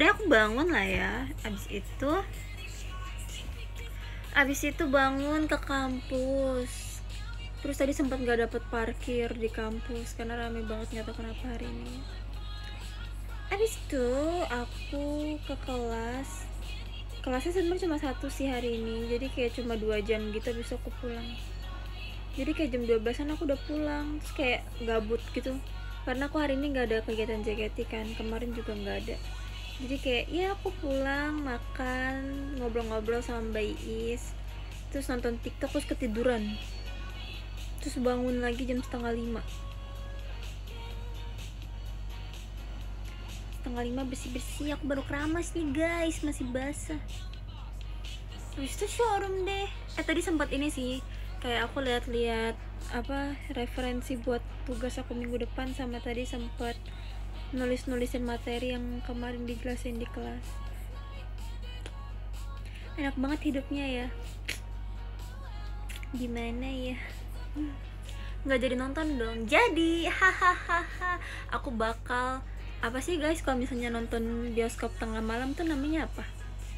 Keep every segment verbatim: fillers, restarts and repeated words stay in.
akhirnya aku bangun lah ya. Abis itu abis itu bangun ke kampus. Terus tadi sempat nggak dapet parkir di kampus karena rame banget, nggak tahu kenapa hari ini. Abis itu aku ke kelas. Kelasnya sebenarnya cuma satu sih hari ini, jadi kayak cuma dua jam gitu, habis itu aku pulang. Jadi kayak jam dua belasan aku udah pulang, terus kayak gabut gitu. Karena aku hari ini nggak ada kegiatan J K T kan, kemarin juga nggak ada. Jadi kayak ya aku pulang, makan, ngobrol-ngobrol sama Mbak Iis, terus nonton TikTok, terus ketiduran. Terus bangun lagi jam setengah lima. Setengah lima bersih-bersih, aku baru keramas nih guys, masih basah. Habis itu showroom deh. Eh tadi sempat ini sih, kayak aku lihat-lihat apa referensi buat tugas aku minggu depan, sama tadi sempat nulis-nulisin materi yang kemarin dijelasin di kelas. Enak banget hidupnya ya. Gimana ya? Nggak jadi nonton dong. Jadi hahaha. Aku bakal apa sih guys, kalau misalnya nonton bioskop tengah malam tuh namanya apa?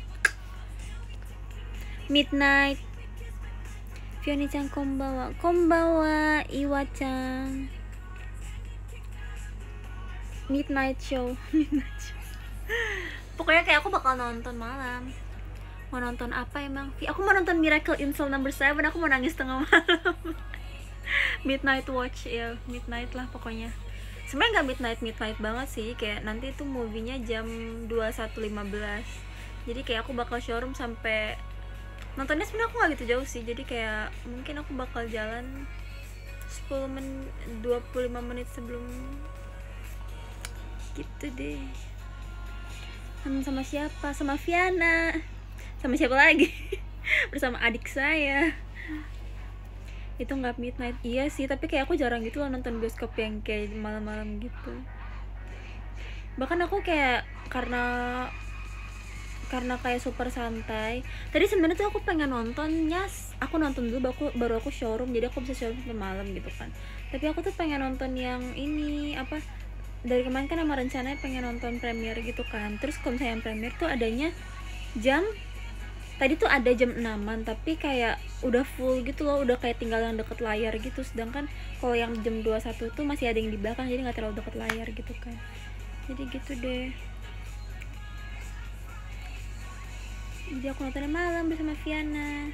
Midnight. Fioni-chan konbawa. Konbawa Iwa-chan. Midnight show. Midnight show. Pokoknya kayak aku bakal nonton malam. Mau nonton apa emang? Aku mau nonton Miracle in Cell Number Seven. Aku mau nangis tengah malam. Midnight watch ya, midnight lah pokoknya. Sebenarnya nggak midnight midnight banget sih, kayak nanti itu movie-nya jam dua puluh satu lima belas. Jadi kayak aku bakal showroom sampai nontonnya, sebenarnya aku nggak gitu jauh sih. Jadi kayak mungkin aku bakal jalan sepuluh menit, dua puluh lima menit sebelum gitu deh. Sama siapa? Sama Fiana. Sama siapa lagi? Bersama adik saya. Itu nggak midnight. Iya sih, tapi kayak aku jarang gitu loh nonton bioskop yang kayak malam-malam gitu. Bahkan aku kayak karena karena kayak super santai. Tadi sebenarnya tuh aku pengen nontonnya, aku nonton dulu baru aku, baru aku showroom, jadi aku bisa showroom sampai malam gitu kan. Tapi aku tuh pengen nonton yang ini apa, dari kemarin kan sama rencananya pengen nonton premiere gitu kan. Terus kalau misalnya yang premiere tuh adanya jam, tadi tuh ada jam enaman, tapi kayak udah full gitu loh, udah kayak tinggal yang deket layar gitu. Sedangkan kalau yang jam dua puluh satu tuh masih ada yang di belakang, jadi gak terlalu deket layar gitu kan. Jadi gitu deh. Jadi aku nontonnya malam bersama Fiana.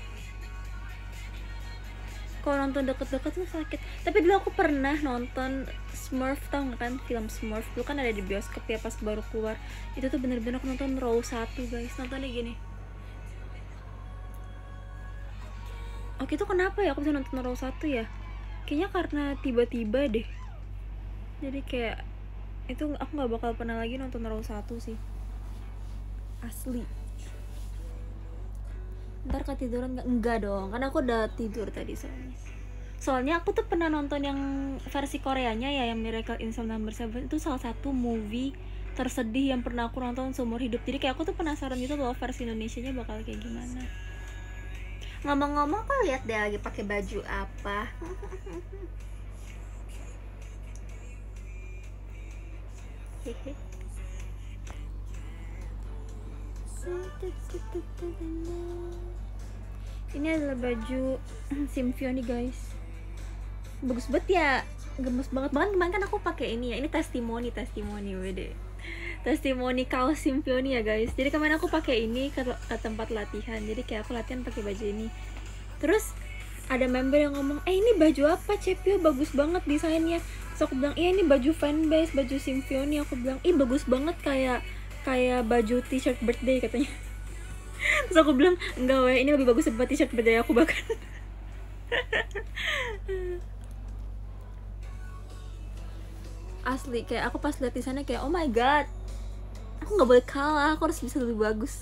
Kalau nonton deket-deket tuh sakit. Tapi dulu aku pernah nonton Smurf, tau gak kan film Smurf? Dulu kan ada di bioskop ya pas baru keluar. Itu tuh bener-bener aku nonton row satu guys. Nontonnya gini. Oke, itu kenapa ya aku bisa nonton row satu ya? Kayaknya karena tiba-tiba deh. Jadi kayak itu aku gak bakal pernah lagi nonton row satu sih. Asli. Ntar ketiduran gak? Enggak dong, karena aku udah tidur tadi soalnya. Soalnya aku tuh pernah nonton yang versi Koreanya ya, yang Miracle in Cell Number Seven. Itu salah satu movie tersedih yang pernah aku nonton seumur hidup. Jadi kayak aku tuh penasaran gitu loh versi Indonesianya bakal kayak gimana. Ngomong-ngomong, kok lihat deh lagi pakai baju apa? Ini adalah baju Symphony guys. Bagus banget ya, gemes banget. Bahkan kemarin kan aku pakai ini ya, ini testimoni testimoni wede. Testimoni kaos Symphony ya guys. Jadi kemarin aku pakai ini ke, ke tempat latihan. Jadi kayak aku latihan pakai baju ini. Terus ada member yang ngomong, "Eh ini baju apa, Cepio? Bagus banget desainnya." Terus aku bilang, "Iya ini baju fanbase, baju Symphony." Aku bilang, "Ih bagus banget, kayak kayak baju t-shirt birthday," katanya. Terus aku bilang, "Enggak weh, ini lebih bagus buat t-shirt birthday aku bahkan." Asli kayak aku pas lihat di sana kayak oh my god, aku nggak boleh kalah, aku harus bisa lebih bagus.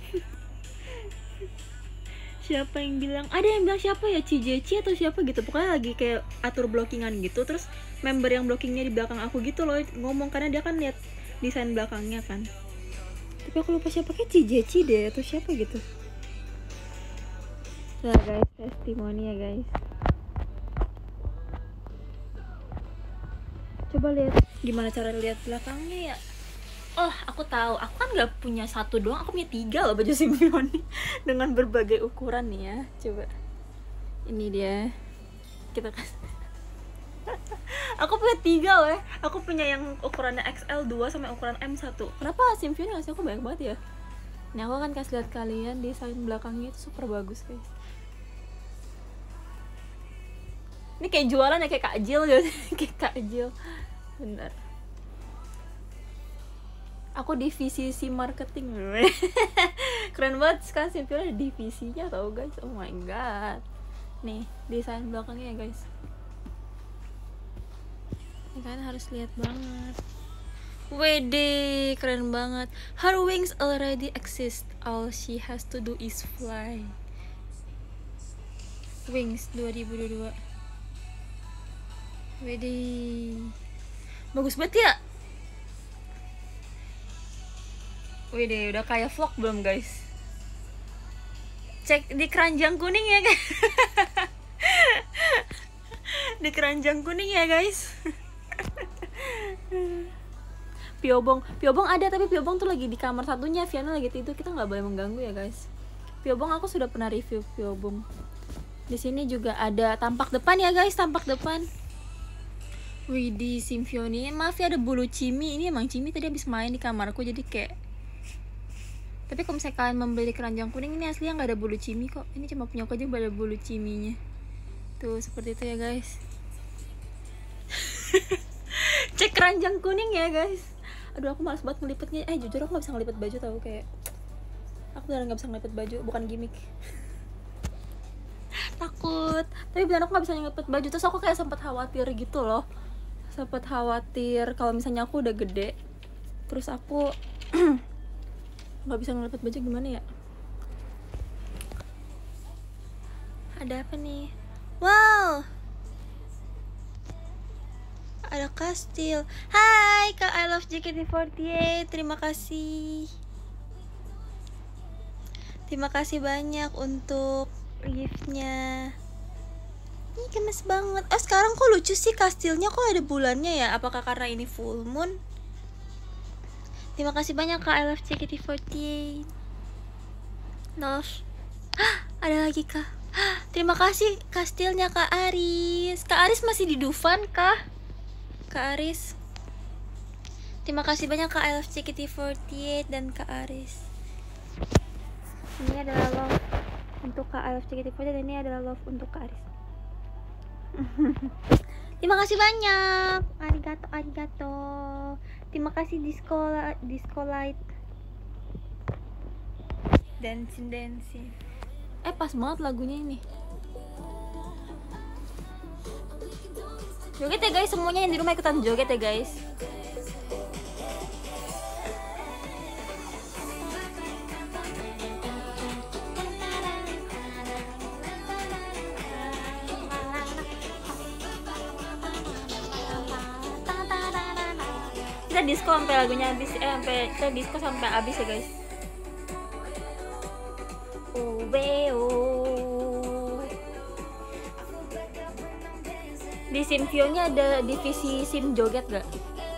Siapa yang bilang, ada yang bilang siapa ya, Cijeci atau siapa gitu, pokoknya lagi kayak atur blockingan gitu. Terus member yang blockingnya di belakang aku gitu loh ngomong, karena dia kan lihat desain belakangnya kan. Tapi aku lupa siapa, kayak Cijeci deh atau siapa gitu. Nah guys, testimoni ya guys. Coba lihat gimana cara lihat belakangnya ya. Oh, aku tahu. Aku kan nggak punya satu doang, aku punya tiga loh baju Symphony dengan berbagai ukuran nih ya. Coba. Ini dia. Kita kasih. Aku punya tiga loh ya. Aku punya yang ukurannya X L dua sampai ukuran M satu. Kenapa Symphony ngasih aku banyak banget ya? Ini aku akan kasih lihat kalian desain belakangnya itu super bagus guys. Ini kayak jualan ya, kayak Kak Jill gitu. Kayak Kak Jill. Bener. Aku divisi si marketing. Keren banget sekarang Symphony ada divisinya tau guys. Oh my god. Nih desain belakangnya ya guys. Ini kalian harus lihat banget. Wede, keren banget. Her wings already exist. All she has to do is fly. Wings dua ribu dua puluh dua. Wede, bagus banget ya. Wede, udah kayak vlog belum guys? Cek di keranjang kuning ya guys. Di keranjang kuning ya guys. Piobong, Piobong ada tapi Piobong tuh lagi di kamar satunya, Viana lagi tidur, kita nggak boleh mengganggu ya guys. Piobong aku sudah pernah review Piobong. Di sini juga ada tampak depan ya guys, tampak depan. Wih di Symphony, maaf ya ada bulu cimi. Ini emang cimi tadi habis main di kamarku jadi kayak. Tapi kalau misalnya kalian membeli keranjang kuning ini aslinya nggak ada bulu cimi kok. Ini cuma punya aku aja ada bulu ciminya. Tuh seperti itu ya guys. Cek keranjang kuning ya guys. Aduh aku malas banget ngelipetnya. Eh jujur aku nggak bisa ngelipet baju tau, kayak aku beneran nggak bisa ngelipet baju, bukan gimmick. Takut. Tapi beneran aku nggak bisa ngelipet baju. Terus aku kayak sempat khawatir gitu loh. Sempat khawatir kalau misalnya aku udah gede, terus aku nggak bisa ngelipet baju gimana ya? Ada apa nih? Wow, ada kastil. Hai Kak I Love J K T empat delapan, terima kasih. Terima kasih banyak untuk giftnya. Ini gemes banget. Oh sekarang kok lucu sih kastilnya, kok ada bulannya ya? Apakah karena ini full moon? Terima kasih banyak Kak I Love J K T empat delapan. Love. Hah, ada lagi Kak. Hah, terima kasih kastilnya Kak Aris. Kak Aris masih di Dufan kah? Kak Aris. Terima kasih banyak Kak I Love J K T empat delapan dan Kak Aris. Ini adalah love untuk Kak I Love J K T empat delapan dan ini adalah love untuk Kak Aris. Terima kasih banyak. Arigato, arigato. Terima kasih Disco Disco Light. Dancing dancing. Eh pas banget lagunya ini. Joget ya guys, semuanya yang di rumah ikutan joget ya guys. Kita disco sampai lagunya habis, eh sampai kita disco sampai habis ya guys. Ubeo. Di Symphony ada divisi sim joget gak?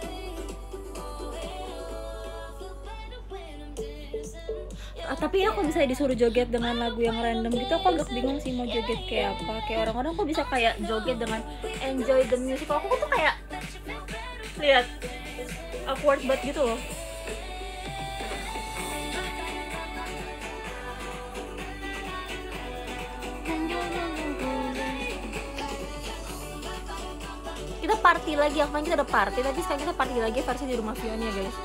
Ah, tapi aku bisa disuruh joget dengan lagu yang random gitu, aku agak bingung sih mau joget kayak apa. Kayak orang-orang kok bisa kayak joget dengan enjoy the music. Kalau aku tuh kayak lihat awkward banget gitu loh. Kita party lagi, yang kita udah party, tapi sekarang kita party lagi versi di rumah Fiona ya guys.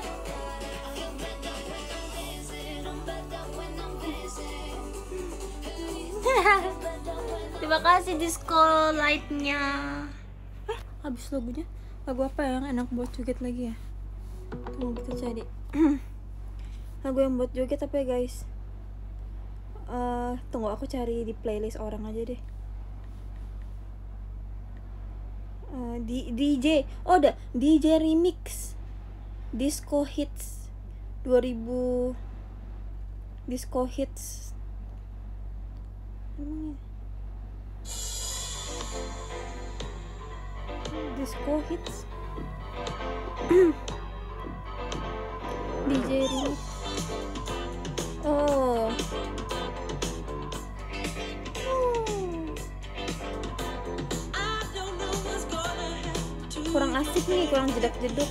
Terima kasih disco lightnya. Eh, habis lagunya. Lagu apa yang enak buat joget lagi ya? Tunggu kita cari. Lagu yang buat joget apa ya guys? Uh, tunggu aku cari di playlist orang aja deh. Uh, di D J, oh ada D J remix Disco Hits dua ribu. Disco Hits. Hmm. Disco Hits. D J Rini. Oh. Kurang asik nih, kurang jedak-jeduk.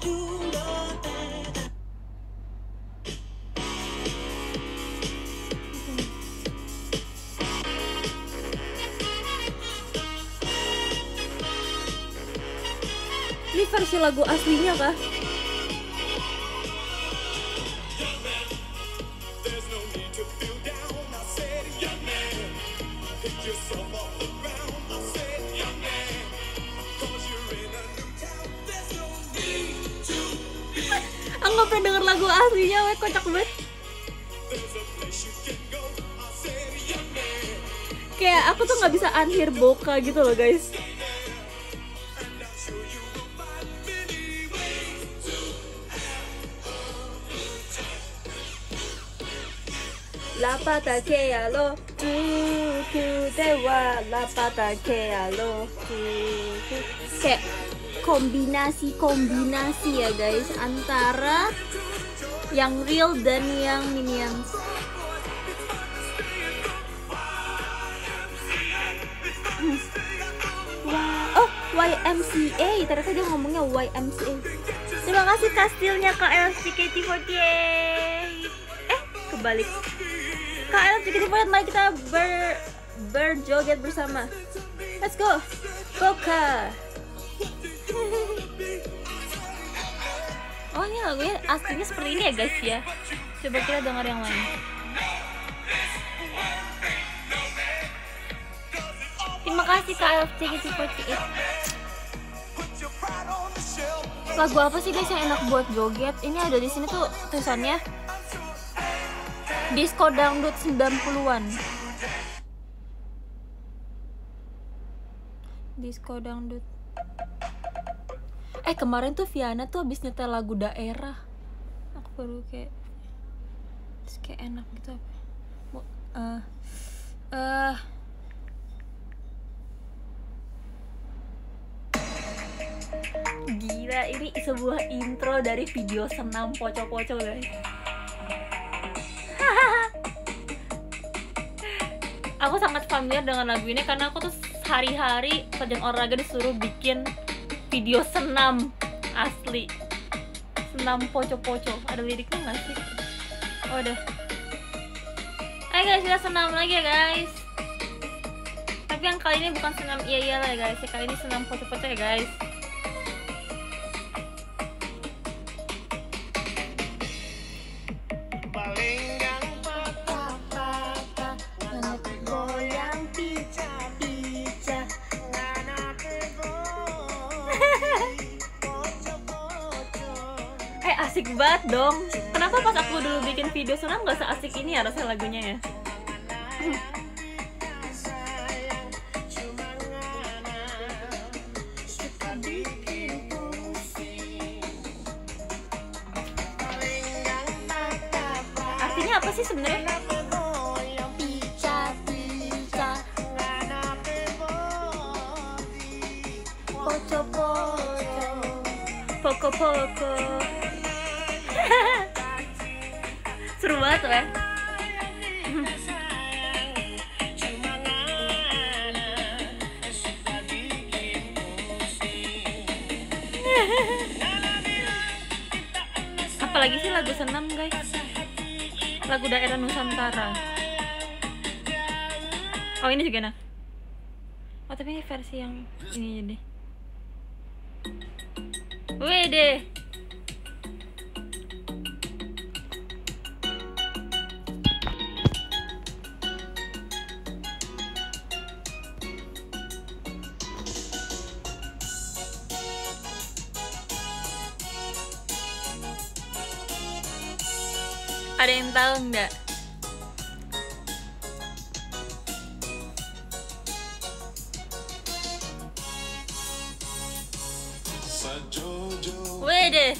Ini versi lagu aslinya kah? Aku gak pernah denger lagu aslinya, weh, kocak banget. Kayak aku tuh gak bisa unhear Boca gitu loh guys. La pata que a lo tu tu dewa la pata que a lo tu tu. Kayak kombinasi-kombinasi ya guys antara yang real dan yang minions. Hmm. Wow. Oh, Y M C A, ternyata dia ngomongnya Y M C A. Terima kasih kastilnya K L C K T empat puluh delapan. Eh, kebalik. K L C K T empat puluh delapan, mari kita ber berjoget bersama. Let's go. Boca. Oh, ini lagunya aslinya seperti ini ya guys ya. Coba kita dengar yang lain. Terima kasih K L C K T empat puluh delapan. Lagu apa sih guys yang enak buat joget? Ini ada di sini tuh tulisannya Disco Dangdut sembilan puluhan. Disco Dangdut. Eh kemarin tuh Viana tuh habis nyetel lagu daerah. Aku baru kayak terus kayak enak gitu apa. Eh uh, uh, Gila, ini sebuah intro dari video senam poco-poco guys. Aku sangat familiar dengan lagu ini karena aku tuh hari-hari kerjaan olahraga disuruh bikin video senam asli. Senam poco-poco. Ada liriknya nggak sih? Oh udah. Ayo guys, kita senam lagi ya guys. Tapi yang kali ini bukan senam iya-iya lah ya guys. Kali ini senam poco-poco ya guys. Asik banget dong. Kenapa pas aku dulu bikin video senam gak seasik ini ya rasanya lagunya ya? Artinya apa sih sebenarnya? Pica pica poco poco poco poco. Seru banget tuh ya. Apalagi sih lagu senam guys, lagu daerah Nusantara. Oh ini juga enak. Oh tapi ini versi yang ini deh. Wede. Ada yang tahu nggak? Wede,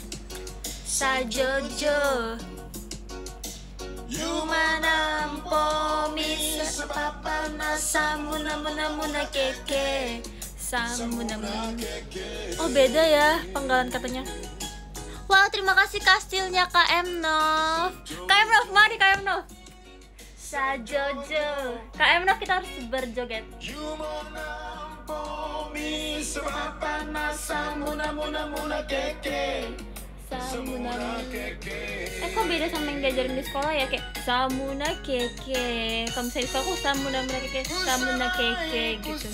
Sajojo, Yumanampo Misa Papa Nasamuna Muna Muna Keke Samuna Muna. Oh beda ya penggalan katanya. Wow, terima kasih kastilnya Kak M Nov. Kak M Nov, mari Kak M Nov. Sajojo. Kak M Nov, kita harus berjoget. Samuna keke. Eh kok beda sama yang diajarin di sekolah ya, kayak Samuna keke. Kalau misalnya di sekolah aku Samuna keke, Samuna keke gitu.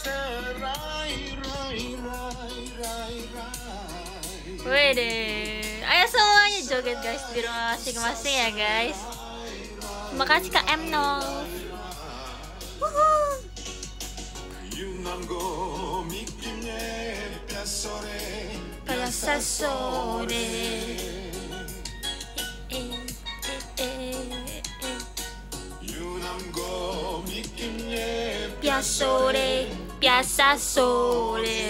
Wede, ayo semuanya joget guys di rumah masing-masing ya guys. Terima kasih Kak M Nov. Piazza sole. Piazza sole, piazza sole.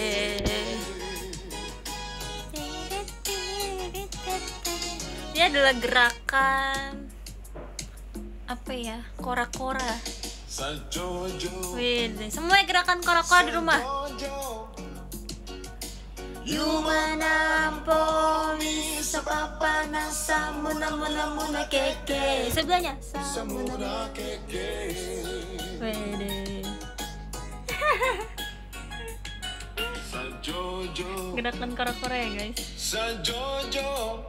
Ini adalah gerakan apa ya? Kora-kora. Wih, semua gerakan kora-kora di rumah. Yuma nampomi sapapa na samuna muna muna keke. Sebelahnya samuna keke. Wede. Gerakan kora-kora ya guys. Sajojo.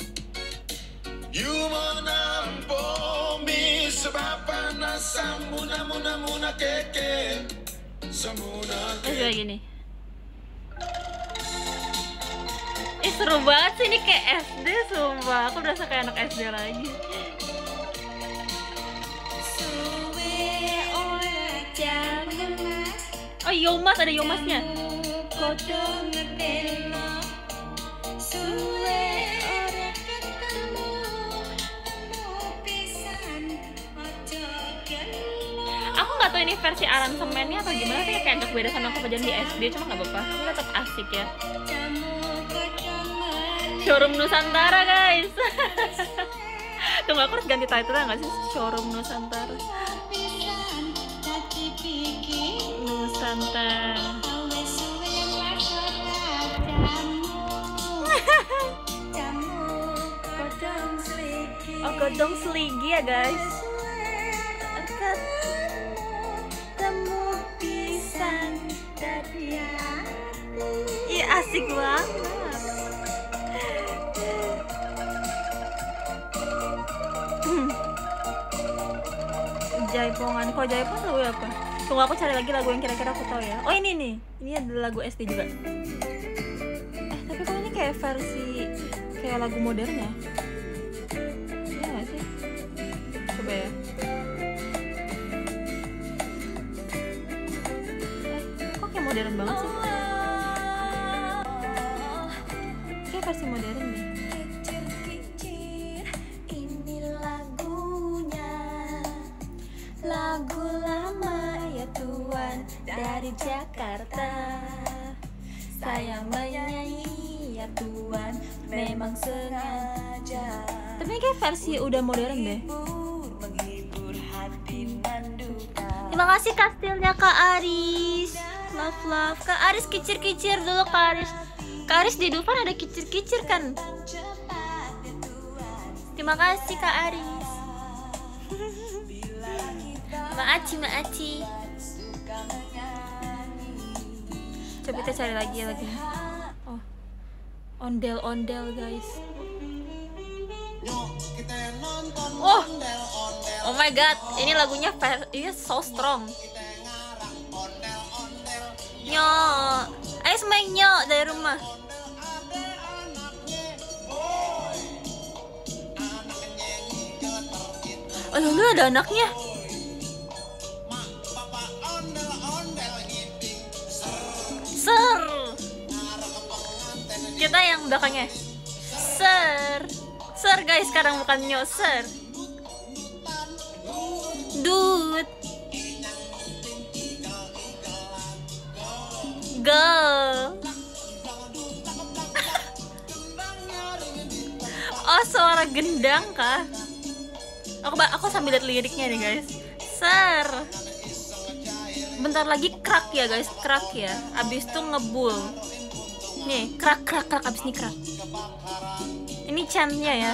Yuma nampomi sapapa na samuna muna muna keke. Samuna keke. Kayak gini. Ih seru banget sih, ini kayak S D sumpah. Aku berasa kayak anak S D lagi. Oh Yomas, ada Yomasnya. Aku nggak tahu ini versi aransemennya atau gimana, tapi kayak agak beda sama kepajan di S D, cuma nggak apa-apa. Ini tetap asik ya. Showroom Nusantara guys. Tunggu, aku harus ganti title nggak sih? Showroom Nusantara. Nusantara. Oh godong seligi ya guys. Temu pisan dari hati. Ih asik banget. Jaipongan, kok Jaipong lagu apa? Tunggu aku cari lagi lagu yang kira-kira aku tahu ya. Oh ini nih, ini adalah lagu S D juga. Eh tapi kok ini kayak versi kayak lagu modern ya? Iya nggak sih? Coba ya. Eh kok kayak modern banget sih? Kayak versi modern nih. Lagu lama ya Tuhan dari Jakarta. Saya menyanyi ya Tuhan memang sengaja. Tapi ini kayak versi udah modern deh. Terima kasih kastilnya Kak Aris. Love love Kak Aris, kicir-kicir dulu Kak Aris. Kak Aris di Dufan ada kicir-kicir kan? Terima kasih Kak Aris. Maaci, maaci. Coba kita cari lagi lagi. Oh, ondel-ondel guys. Oh, oh my god, ini lagunya ini so strong. Nyok, ayo semuanya nyok dari rumah. Oh, lu ada anaknya. Ser. Kita yang belakangnya. Ser. Ser guys, sekarang bukan nyok, ser. Dude. Go. Oh, suara gendang kah? Aku aku sambil lihat liriknya nih guys. Ser. Bentar lagi krak ya guys, krak ya. Abis itu ngebul. Nih, krak krak krak abis ini krak. Ini chantnya ya.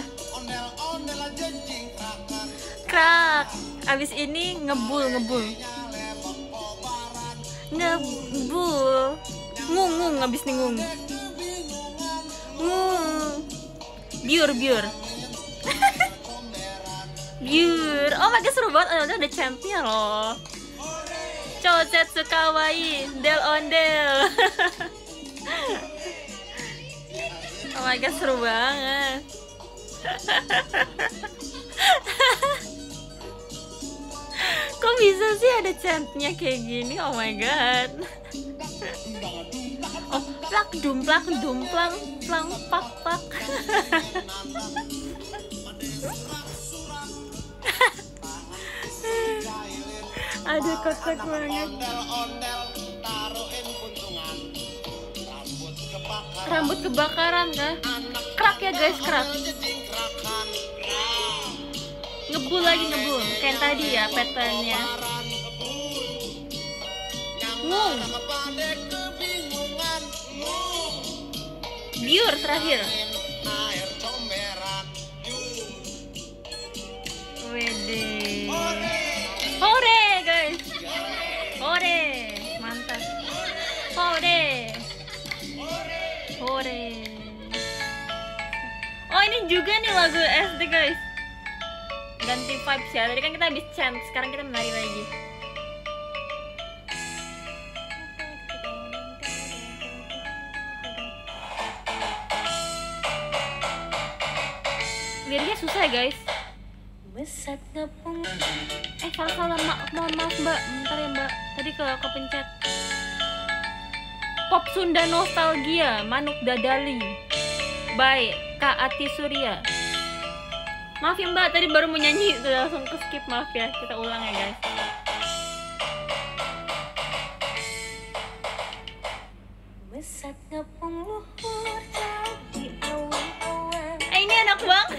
Krak. Abis ini ngebul ngebul. Ngebul. Ngung ngung abis nih ngung. Ngung. Biur biur. Biur. Oh my god, seru banget. Oh, udah ada chantnya loh. Chosetsu kawaii, del ondel. Oh my god, seru banget. Kok bisa sih ada chantnya kayak gini? Oh my god. Oh, plak dumplak dumplang plang pak pak. Aduh, kocak banget. Rambut kebakaran kah? Krak ya guys, krak. Ngebul lagi ngebul, kayak tadi ya patternnya. Ngung. Biur terakhir. Wede. Hore guys. Hore. Mantap. Hore. Hore. Oh, ini juga nih lagu S D guys. Ganti vibes ya. Tadi kan kita habis chant, sekarang kita menari lagi. Liriknya susah ya guys. Eh salah salah ma mohon maaf mbak, bentar ya mbak. Tadi ke kepencet. Pop Sunda Nostalgia, Manuk Dadali, by Kak Ati Surya. Maaf ya mbak, tadi baru mau nyanyi, udah langsung ke skip, maaf ya. Kita ulang ya guys. Eh ini enak banget.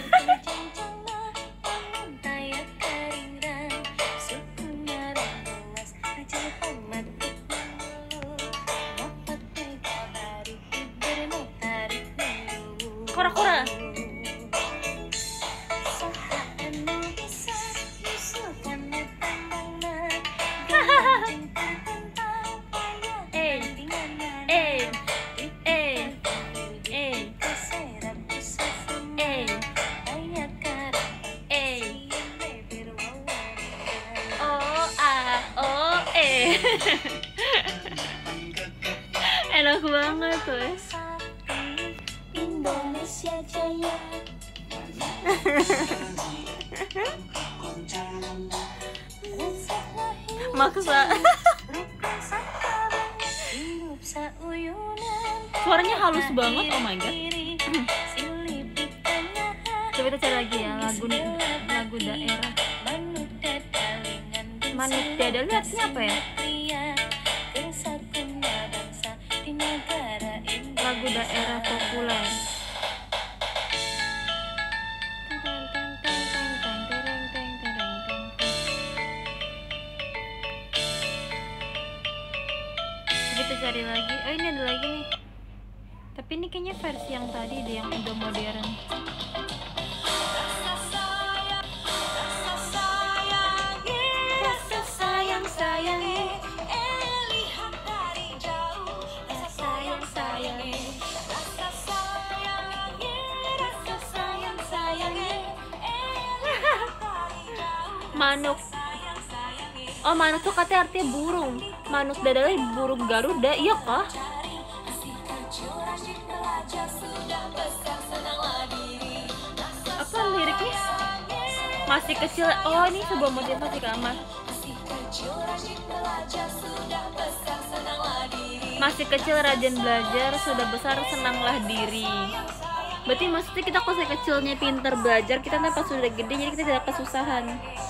Kora-kora. Enak banget tuh ya. Indonesia Jaya. Maksa. Suaranya halus banget, oh my god. Coba kita cari lagi ya lagu lagu daerah. Manuk Dadali artinya apa ya? Lagu daerah populer. Kita cari lagi. Oh ini ada lagi nih. Tapi ini kayaknya versi yang tadi deh, yang udah modern. Manuk. Oh, manuk tuh katanya artinya burung. Manuk Dadali burung Garuda, iya kah? Apa liriknya? Masih kecil. Oh, ini sebuah motivasi kamar. Masih kecil rajin belajar, sudah besar senanglah diri. Berarti maksudnya kita pas kecilnya pintar belajar, kita nanti pas sudah gede jadi kita tidak kesusahan.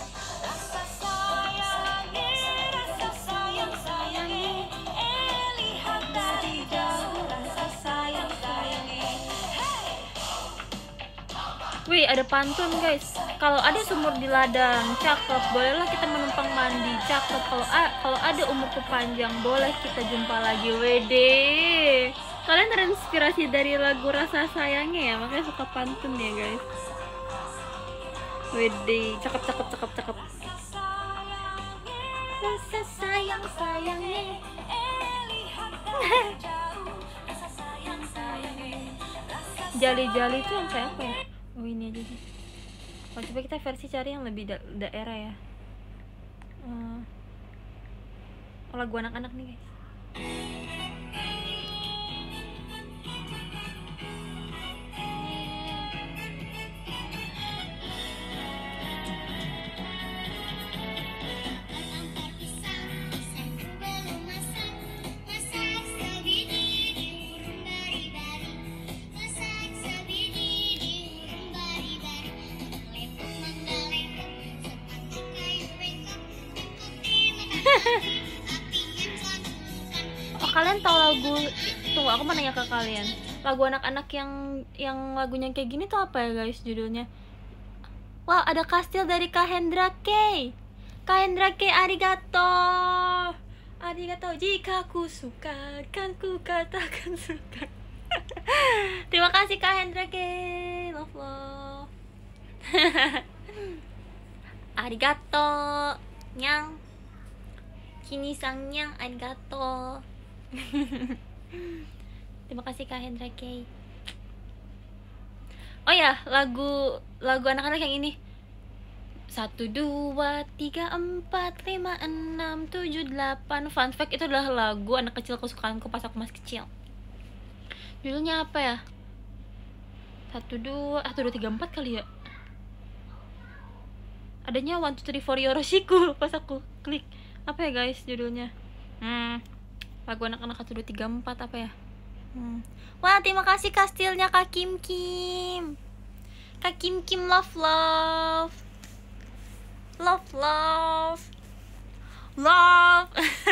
Wih, ada pantun guys. Kalau ada sumur di ladang, cakep, bolehlah kita menumpang mandi, cakep. Kalau kalau ada umurku panjang, boleh kita jumpa lagi. Wede, Kalian terinspirasi dari lagu Rasa Sayangnya ya, makanya suka pantun ya guys. Wede, cakep cakep cakep cakep. Rasa sayang sayangnya. Jali-jali itu yang kayak apa ya? Oh ini aja sih. Oh, coba kita versi cari yang lebih da daerah ya. Uh, oh, lagu anak-anak nih guys. Oh, kalian tahu lagu? Tunggu, aku mau nanya ke kalian. Lagu anak-anak yang yang lagunya kayak gini tuh apa ya guys judulnya? Wow, ada Kastil dari Kak Hendra K. Kak Hendra K, arigato. Arigato. Jika ku suka, kan ku katakan suka. Terima kasih Kak Hendra K. Love love. Arigato. Nyang. Kini sang nyang, arigato. Terima kasih Kak Hendra K. Oh ya, lagu lagu anak-anak yang ini. Satu, dua, tiga, empat, lima, enam, tujuh, delapan. Fun fact, itu adalah lagu anak kecil kesukaanku pas aku masih kecil. Judulnya apa ya? Satu, dua, satu, dua, tiga, empat kali ya. Adanya one, two, three, four, Yoroshiku pas aku klik. Apa ya guys judulnya? Hmm, lagu anak-anak satu, dua, tiga, empat apa ya? Hmm. Wah, terima kasih kastilnya Kak Kim Kim. Kak Kim Kim love love. Love love. Love.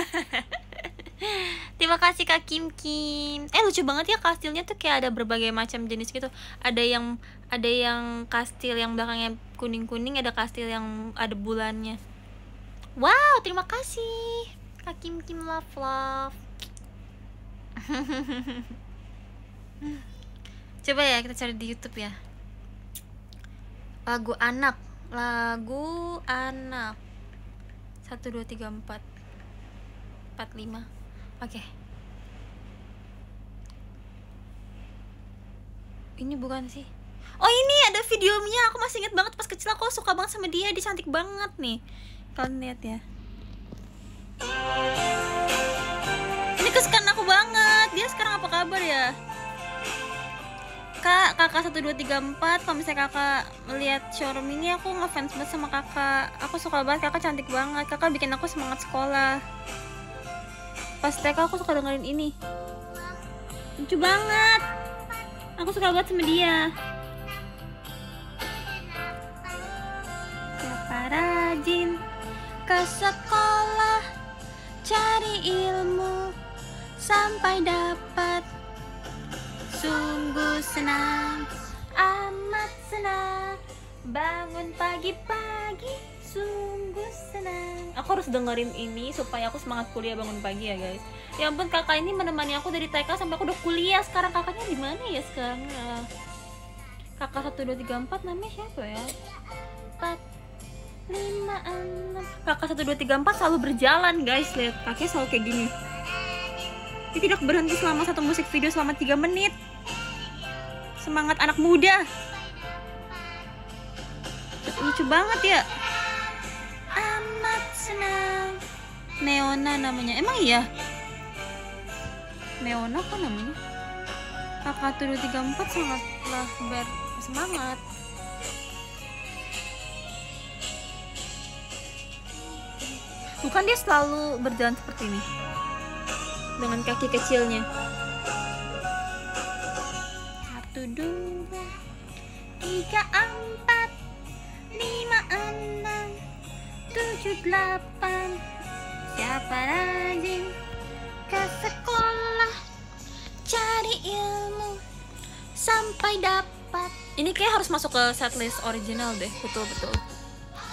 Terima kasih Kak Kim Kim. Eh lucu banget ya kastilnya tuh kayak ada berbagai macam jenis gitu. Ada yang ada yang kastil yang belakangnya kuning-kuning, ada kastil yang ada bulannya. Wow, terima kasih Kak Kim Kim love love. Coba ya kita cari di YouTube ya. Lagu anak, lagu anak. Satu, dua, tiga, empat, empat, lima. Oke. Ini bukan sih. Oh ini ada videonya. Aku masih inget banget pas kecil aku suka banget sama dia. Dia cantik banget nih. Kalian lihat ya. Ini kesukaan aku banget. Dia sekarang apa kabar ya? Kak, kakak satu, dua, tiga, empat. Kalau misalnya kakak melihat showroom ini, aku ngefans banget sama kakak. Aku suka banget, kakak cantik banget. Kakak bikin aku semangat sekolah. Pas T K aku suka dengerin ini. Lucu banget. Aku suka banget sama dia. Siapa rajin ke sekolah, cari ilmu sampai dapat. Sungguh senang, amat senang, bangun pagi-pagi, sungguh senang. Aku harus dengerin ini supaya aku semangat kuliah bangun pagi ya guys. Ya ampun, kakak ini menemani aku dari T K sampai aku udah kuliah. Sekarang kakaknya di mana ya sekarang? Kakak satu, dua, tiga, empat namanya siapa ya? Empat, lima, enam. Kakak satu, dua, tiga, empat selalu berjalan guys. Lihat, kakaknya selalu kayak gini. Dia tidak berhenti selama satu musik video selama tiga menit. Semangat anak muda. Lucu banget ya. Amat senang. Neona namanya. Emang iya? Neona apa namanya? Kakak satu, dua, tiga, empat sangatlah bersemangat. Bukan dia selalu berjalan seperti ini dengan kaki kecilnya. Satu, dua, tiga, empat, lima, enam, tujuh, delapan. Siapa rajin ke sekolah, cari ilmu sampai dapat. Ini kayak harus masuk ke setlist original deh. Betul-betul.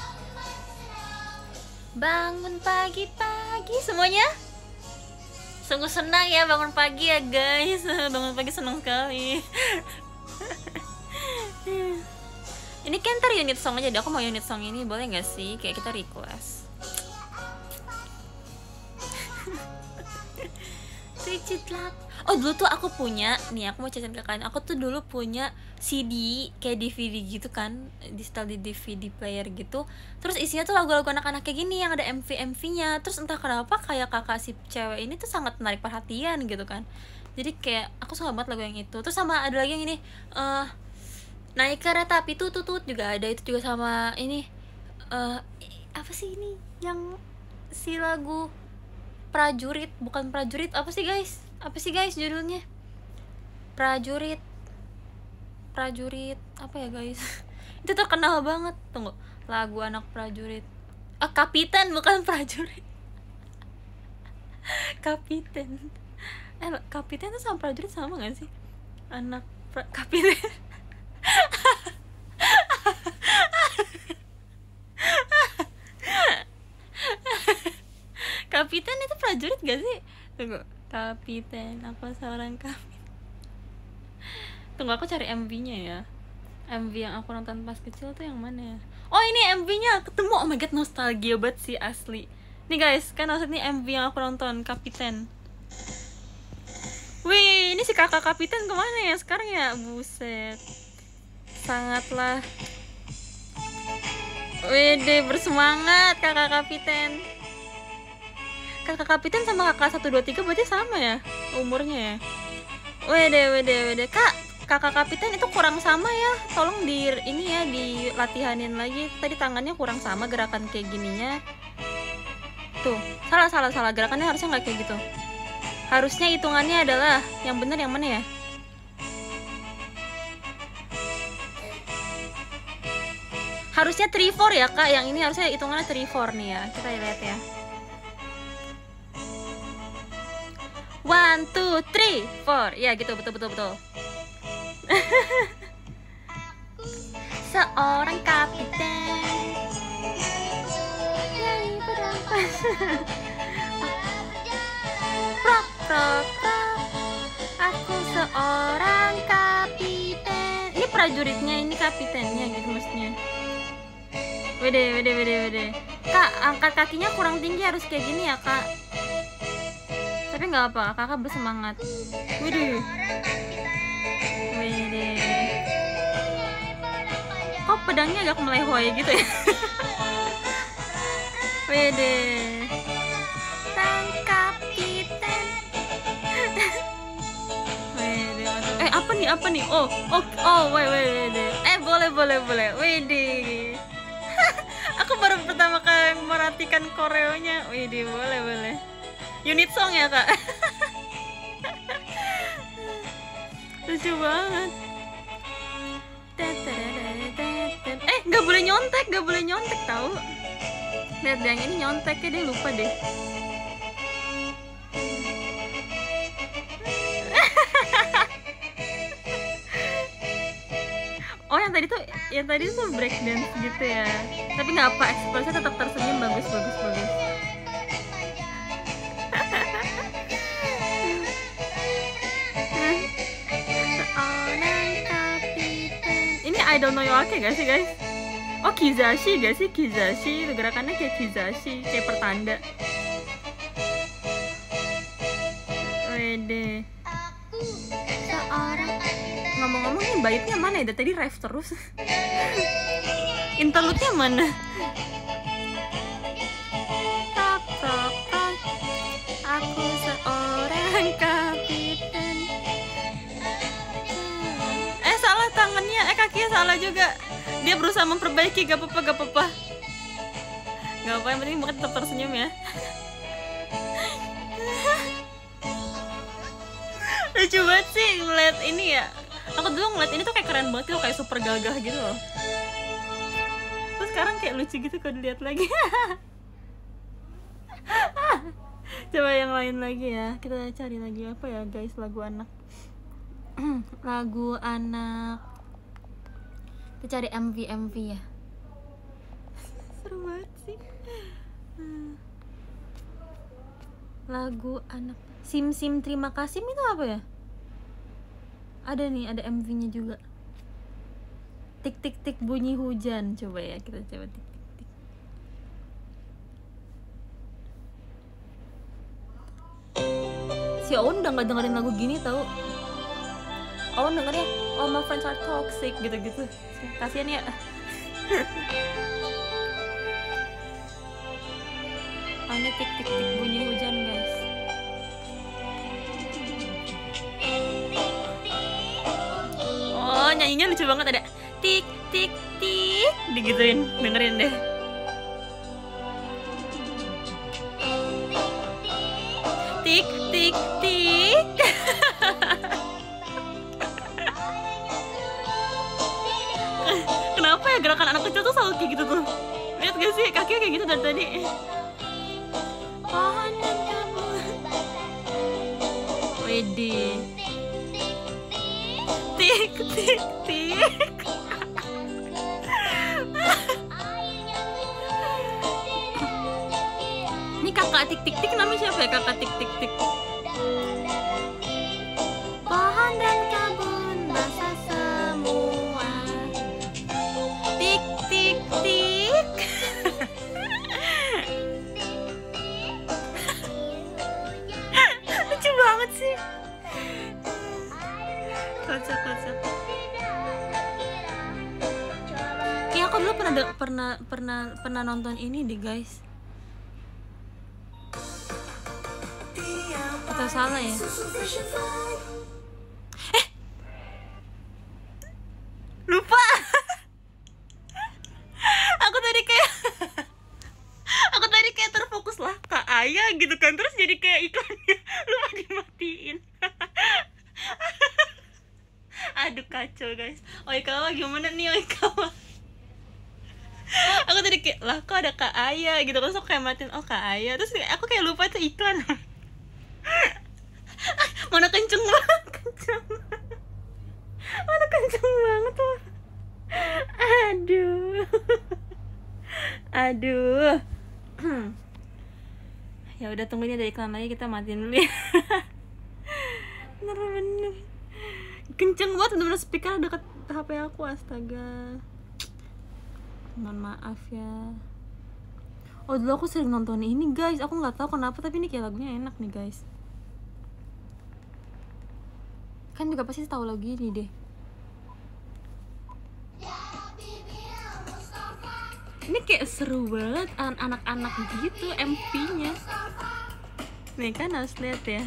Bangun pagi-pagi semuanya. Sungguh senang ya bangun pagi ya guys. Bangun pagi senang sekali. Ini kan ntar unit song aja deh. Aku mau unit song ini, boleh gak sih? Kayak kita request. Oh dulu tuh aku punya, nih aku mau ceritain ke kalian. Aku tuh dulu punya C D kayak D V D gitu kan, di setel di D V D player gitu. Terus isinya tuh lagu-lagu anak-anak kayak gini yang ada M V M V-nya. Terus entah kenapa kayak kakak si cewek ini tuh sangat menarik perhatian gitu kan. Jadi kayak aku suka banget lagu yang itu. Terus sama ada lagi yang ini, uh, naik kereta api tutut tut juga ada, itu juga sama ini. Uh, apa sih ini? Yang si lagu prajurit, bukan prajurit, apa sih guys? Apa sih guys judulnya? Prajurit. Prajurit apa ya guys? Itu terkenal banget. Tunggu, lagu anak prajurit. Ah, kapiten bukan prajurit. Kapiten. Eh, kapiten tuh sama prajurit sama gak sih? Anak pra kapiten. Kapiten itu prajurit gak sih? Tunggu, kapiten, aku seorang kapiten. Tunggu, aku cari M V-nya ya. M V yang aku nonton pas kecil tuh yang mana ya? Oh ini M V-nya, ketemu. Oh my god, nostalgia banget sih asli. Nih guys, kan maksudnya M V yang aku nonton, Kapiten. Wih, ini si kakak Kapiten kemana ya sekarang ya? Buset, sangatlah wede bersemangat kakak Kapiten. Kakak Kapiten sama kakak satu dua tiga berarti sama ya umurnya ya. Wede wede wede kak, kakak Kapiten itu kurang sama ya, tolong di ini ya dilatihanin lagi. Tadi tangannya kurang sama gerakan kayak gininya tuh. Salah salah salah, gerakannya harusnya nggak kayak gitu. Harusnya hitungannya adalah yang bener yang mana ya? Harusnya three four ya kak, yang ini harusnya hitungannya three four nih ya. Kita lihat ya. One, two, three, four. Ya gitu, betul, betul, betul. Seorang kapiten. Prok, prok, prok. Aku seorang kapiten. Ini prajuritnya, ini kapitennya gitu maksudnya. Wede, wede, wede, wede. Kak, angkat kakinya kurang tinggi, harus kayak gini ya kak. Tapi nggak apa, kakak bersemangat. Widih. Widih. Kok pedangnya agak melehoi gitu ya? Widih. Sang kapiten. Widih. Eh apa nih, apa nih? Oh, oh, oh, wait, wait, wait. Eh boleh, boleh, boleh. Widih. Aku baru pertama kali merhatikan koreonya. Widih, boleh, boleh. Unit song ya kak. Lucu banget. Eh nggak boleh nyontek, nggak boleh nyontek tahu. Lihat yang ini nyonteknya, dia lupa deh. Oh yang tadi tuh, yang tadi tuh breakdance gitu ya. Tapi nggak apa, ekspresinya tetap tersenyum, bagus bagus bagus. I don't know Yoake gak sih guys? Oh Kizashi gak sih? Kizashi itu gerakannya kayak Kizashi, kayak pertanda. Wede. Seorang. Ngomong-ngomong nih baitnya mana ya? Tadi ref terus. Interlude-nya mana? Tok tok tok. Aku seorang kapiten. Eh salah tangannya, eh kakinya salah juga. Dia berusaha memperbaiki, gak apa-apa, gak apa-apa. Gak apa, yang penting mungkin tetap tersenyum ya. Lucu banget sih ngeliat ini ya. Aku dulu ngeliat ini tuh kayak keren banget tuh, kayak super gagah gitu loh. Terus sekarang kayak lucu gitu kalau dilihat lagi. Coba yang lain lagi ya. Kita cari lagi apa ya guys, lagu anak. Lagu anak. Kita cari M V M V ya. Seru banget sih. lagu anak Sim Sim Terima Kasih itu apa ya? Ada nih, ada M V-nya juga. Tik tik tik bunyi hujan. Coba ya, kita coba tik tik tik. Si Owen udah gak dengerin lagu gini tau. Owen dengernya All My Friends Are Toxic gitu-gitu. Kasian ya. Oh, ini tik tik tik bunyi hujan guys. Oh, nyanyinya lucu banget, ada tik tik tik digituin, dengerin deh. Tik tik tik. Kenapa ya gerakan anak kecil tuh selalu kayak gitu tuh? Lihat gak sih kakinya kayak gitu dari tadi? Pohon dan kabut. Widih. Tik tik tik. Ini kakak tik tik tik namanya siapa ya, kakak tik tik tik? Pohon dan kabut basah semua. Tik tik tik. Lucu banget sih. Kocak-kocak. Kayak aku dulu pernah pernah pernah pernah nonton ini deh guys. Atau salah ya? Eh, lupa. Aku tadi kayak aku tadi kayak terfokus lah Kak Ayah gitu kan, terus jadi kayak iklannya lupa dimatiin. Aduh kacau guys. Oikawa gimana nih Oikawa? Aku tadi kayak lah kok ada Kak Ayah gitu, terus aku kayak matiin oh Kak Ayah, terus aku kayak lupa itu iklan. Mana kenceng banget, kenceng. Mana kenceng banget tuh. Aduh. Aduh. Ya udah, tungguin ada iklan lagi, kita matiin dulu ya. Bener-bener kenceng banget, bener-bener speaker deket H P aku, astaga. Mohon maaf ya. Oh dulu aku sering nonton ini guys, aku nggak tahu kenapa tapi ini kayak lagunya enak nih guys. Kan juga pasti tahu lagu ini deh. Ini kayak seru banget, anak-anak gitu M V-nya. Nih kan harus lihat ya.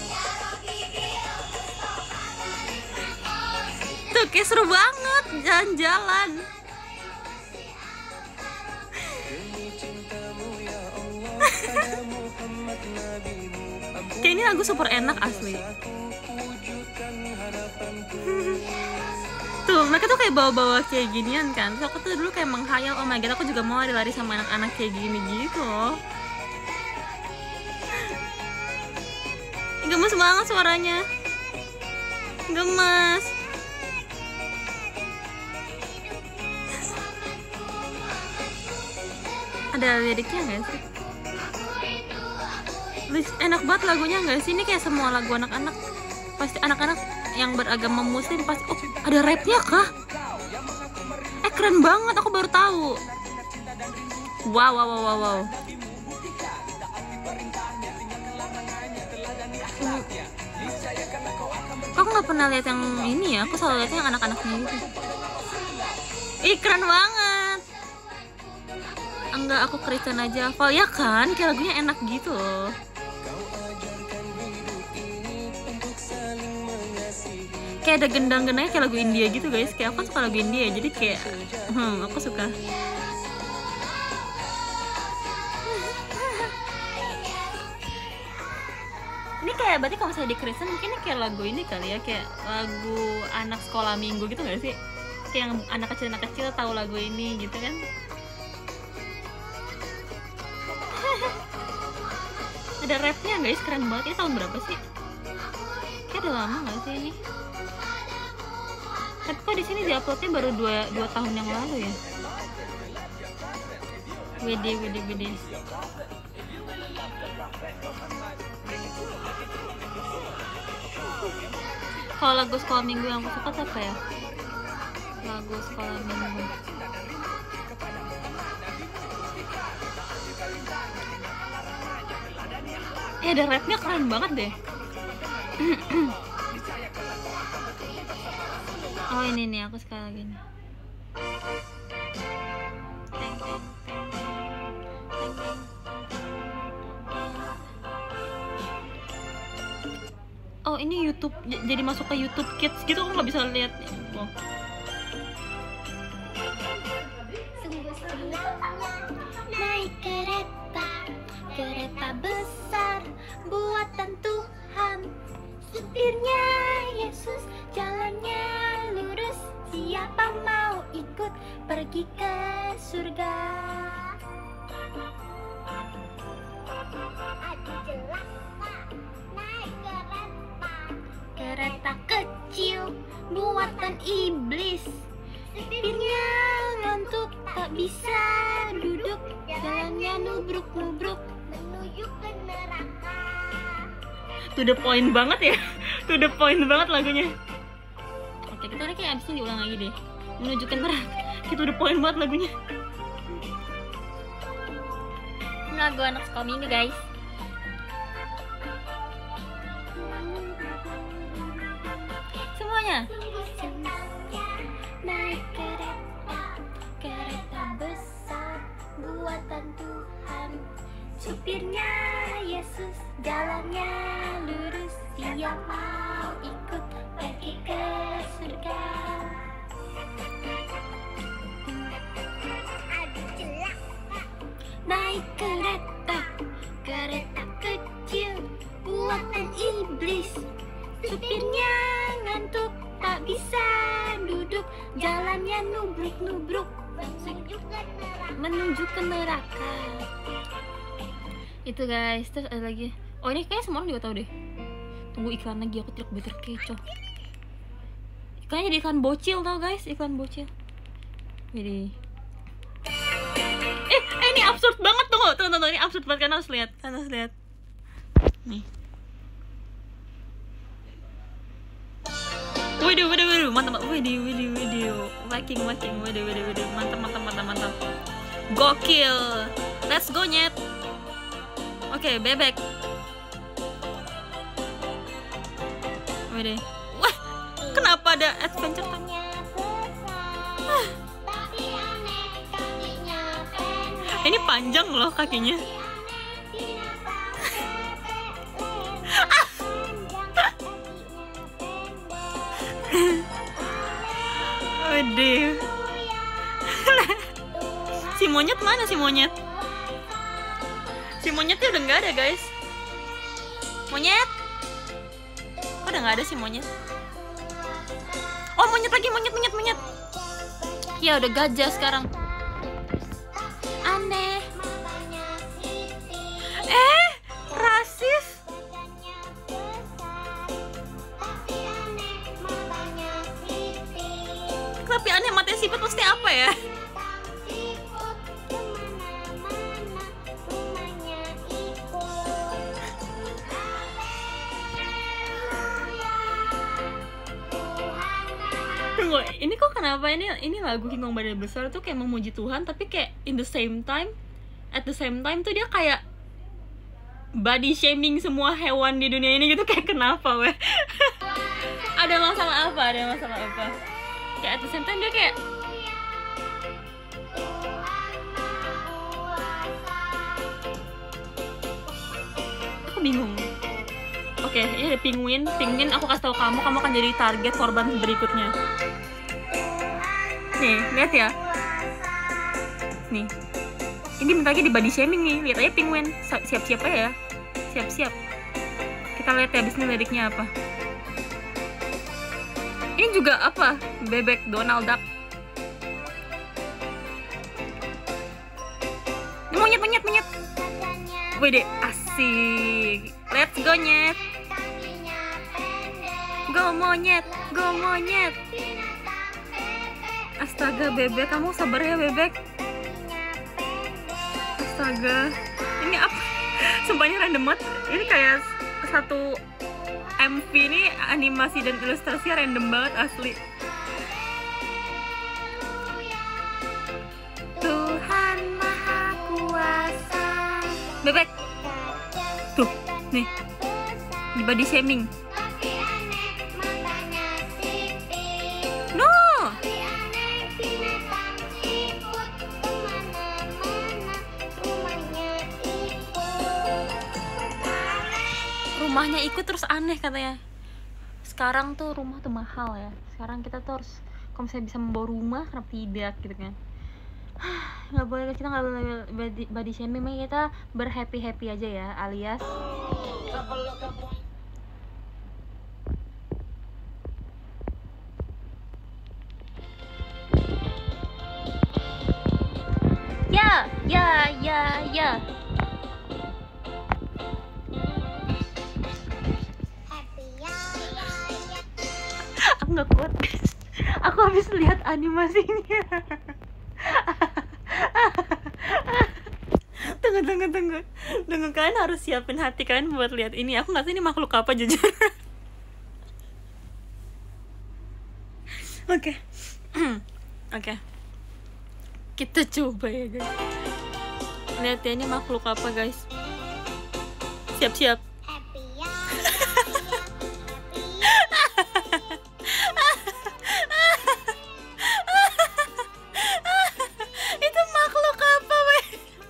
Tuh kayak seru banget jalan-jalan. Kayak ini lagu super enak asli. Tuh mereka tuh kayak bawa-bawa kayak ginian kan. Terus aku tuh dulu kayak menghayal, oh my god aku juga mau lari sama anak-anak kayak gini gitu loh. Gemes banget suaranya, gemes. Ada liriknya nggak sih? Enak banget lagunya nggak sih? Ini kayak semua lagu anak-anak, pasti anak-anak yang beragama muslim pasti. Oh ada rapnya kah? Eh keren banget, aku baru tahu. Wow wow wow wow, wow. Kok aku nggak pernah lihat yang ini ya? Aku selalu lihatnya yang anak-anaknya gitu. Ih keren banget. Enggak, aku Kristen aja hafal ya kan? Kayak lagunya enak gitu loh. Kayak ada gendang-gendangnya kayak lagu India gitu guys. Kayak aku kan suka lagu India, jadi kayak hmm, aku suka. Ini kayak berarti kalau misalnya di Kristen mungkin ini kayak lagu ini kali ya, kayak lagu anak sekolah minggu gitu gak sih? Kayak yang anak kecil-anak kecil tahu lagu ini gitu kan? Ada rapnya guys, keren banget. Ini tahun berapa sih? Kayak udah lama gak sih ini? Tapi kok di sini diuploadnya baru dua, dua tahun yang lalu ya? Wede, wede, wede. Kalau lagu sekolah minggu yang aku suka apa ya? Lagu sekolah minggu. Eh, ada rapnya keren banget deh. Oh ini nih, aku suka lagi nih. Oh ini YouTube, j- jadi masuk ke YouTube Kids gitu, aku nggak bisa lihat. Wow. Naik kereta, kereta besar buatan Tuhan. Supirnya Yesus, jalannya lurus. Siapa mau ikut pergi ke surga? Aduh jelas Pak, naik kereta. Kereta kecil buatan iblis. Supirnya ngantuk tak bisa duduk. Jalannya nubruk-nubruk menuju ke neraka. To the point banget ya. To the point banget lagunya. Oke, kita kayak abis ini diulang lagi deh. Menuju ke neraka. Itu to the point banget lagunya. Ini lagu anak sekolah minggu guys. Semuanya. Naik kereta, kereta besar buatan Tuhan. Supirnya Yesus, jalannya lurus. Siapa mau ikut pergi ke surga? Aduh jelas Pak. Naik kereta, kereta kecil buatan iblis. Supirnya ngantuk tak bisa duduk. Jalannya nubruk-nubruk menuju ke neraka. Menuju ke neraka. Itu guys, terus ada lagi. Oh ini kayaknya semua orang juga tahu deh. Tunggu iklan lagi, aku tidak better kecoh. Iklannya jadi iklan bocil tau guys, iklan bocil. Jadi Eh, eh ini absurd banget, tunggu, tunggu, tunggu, ini absurd banget, kalian harus lihat, kalian harus lihat. Nih. Waduh, waduh, waduh, mantap, waduh, waduh, waduh, whacking, whacking, waduh, waduh, waduh, mantap, mantap, mantap, mantap. Gokil. Let's go nyet. Oke, okay, bebek. Waduh. Wah, kenapa ada adventure time? Ah. Ini panjang loh kakinya. Waduh. Si monyet mana si monyet? Si monyetnya udah nggak ada guys. Monyet? Kok udah nggak ada si monyet? Oh monyet lagi, monyet, monyet, monyet. Ya udah gajah sekarang. Aneh. Eh, rasis. Tapi aneh, matanya siput pasti apa ya? Tunggu, ini kok kenapa ini ini lagu King Kong Badan Besar tuh kayak memuji Tuhan, tapi kayak in the same time, at the same time tuh dia kayak body shaming semua hewan di dunia ini gitu, kayak kenapa weh? Ada masalah apa? Ada masalah apa? Kayak at the same time dia kayak aku bingung. Oke, okay, ini ada penguin. Penguin aku kasih tahu kamu, kamu akan jadi target korban berikutnya. Nih, lihat ya. Nih. Ini bentar lagi di body shaming nih. Lihat aja penguin. Siap-siap aja ya. Siap-siap. Kita lihat ya abis ini liriknya apa. Ini juga apa? Bebek Donald Duck. Ini monyet, monyet, monyet. Wede, asik. Let's go nyet. Go monyet, go monyet. Astaga bebek, kamu sabar ya bebek. Astaga, ini apa? Sumpah ini random banget. Ini kayak satu M V ini animasi dan ilustrasi random banget asli. Tuhan Maha Kuasa. Bebek. Tuh, nih. Di body shaming. Tapi aneh matanya sipit. No. Tapi aneh binatang ikut kemana-mana. Rumahnya ikut. Rumahnya ikut terus aneh katanya. Sekarang tuh rumah tuh mahal ya. Sekarang kita tuh harus, kalau misalnya bisa membawa rumah, kenapa tidak gitu kan. Nggak boleh, kita nggak boleh body, body shaming, makanya kita berhappy happy aja ya, alias ya ya ya ya. Happy ya ya ya. Aku nggak kuat guys. Aku habis lihat animasinya. Tunggu tunggu tunggu tunggu, kalian harus siapin hati kalian buat lihat ini. Aku nggak tahu ini makhluk apa jujur. Oke oke, kita coba ya guys. Lihat ya, ini makhluk apa guys. Siap-siap. Happy ya. Itu makhluk apa weh?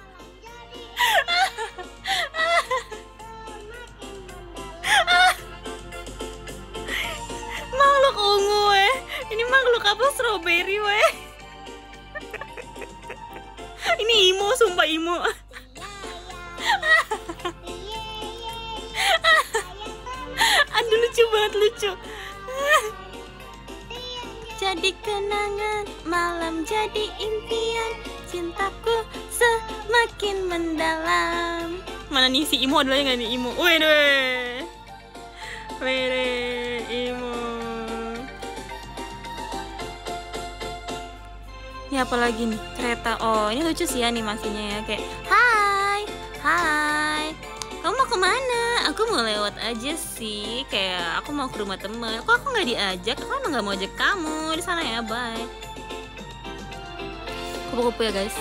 Makhluk ungu weh. Ini makhluk apa, strawberry weh? Ini imo, sumpah imo. Aduh lucu banget, lucu. Jadi kenangan, malam jadi impian, cintaku semakin mendalam. Mana nih si imo, adalah nggak nih imo? Wede, wede imo. Ini apa lagi nih? Kereta. Oh, ini lucu sih animasinya ya, kayak hai, hai. Kamu mau kemana? Aku mau lewat aja sih, kayak aku mau ke rumah temen. Kok aku nggak diajak? Aku emang nggak mau ajak kamu di sana ya, bye. Kupu-kupu ya guys.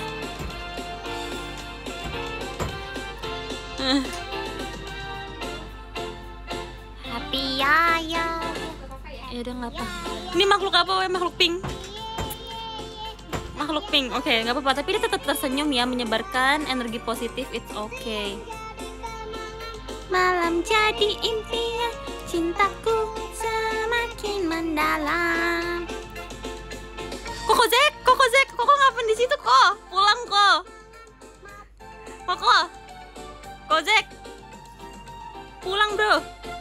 Happy ya ya. Ya udah nggak apa. Ini makhluk apa? Weh, makhluk pink. Makhluk pink. Oke, okay, nggak apa-apa. Tapi dia tetap tersenyum ya, menyebarkan energi positif. It's okay. Malam jadi impian, cintaku semakin mendalam. Koko Zek, Koko Zek, Koko ngapain di situ kok? Pulang kok. Koko, Kozek, pulang bro.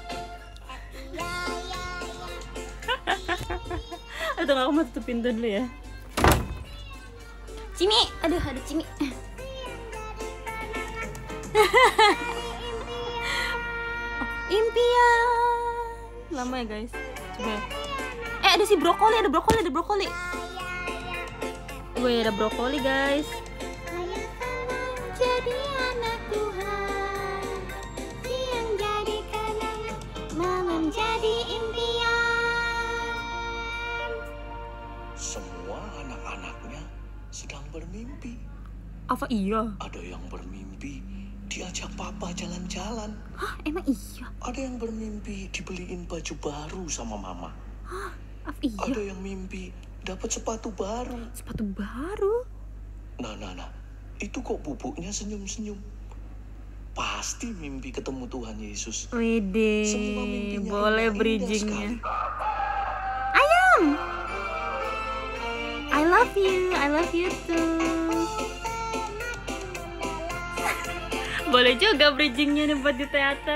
Aduh, aku mau tutup pintu dulu ya. Cimi, aduh ada Cimi. Oh, impian. Lama ya guys. Coba. Eh ada si brokoli, ada brokoli, ada brokoli. Wih, ada brokoli guys. Jadi anak Tuhan, siang jadi kenangan, malam jadi impian. Semua anak-anaknya sedang bermimpi. Apa iya? Ada yang bermimpi diajak papa jalan-jalan. Hah, emang iya? Ada yang bermimpi dibeliin baju baru sama mama. Hah, apa iya? Ada yang mimpi dapat sepatu baru. Sepatu baru? Nah, nah, nah. Itu kok bubuknya senyum-senyum. Pasti mimpi ketemu Tuhan Yesus. Wede, Semua mimpinya boleh indah bridgingnya. sekali. Ayam, I love you, I love you too. Boleh juga bridgingnya nih buat di teater.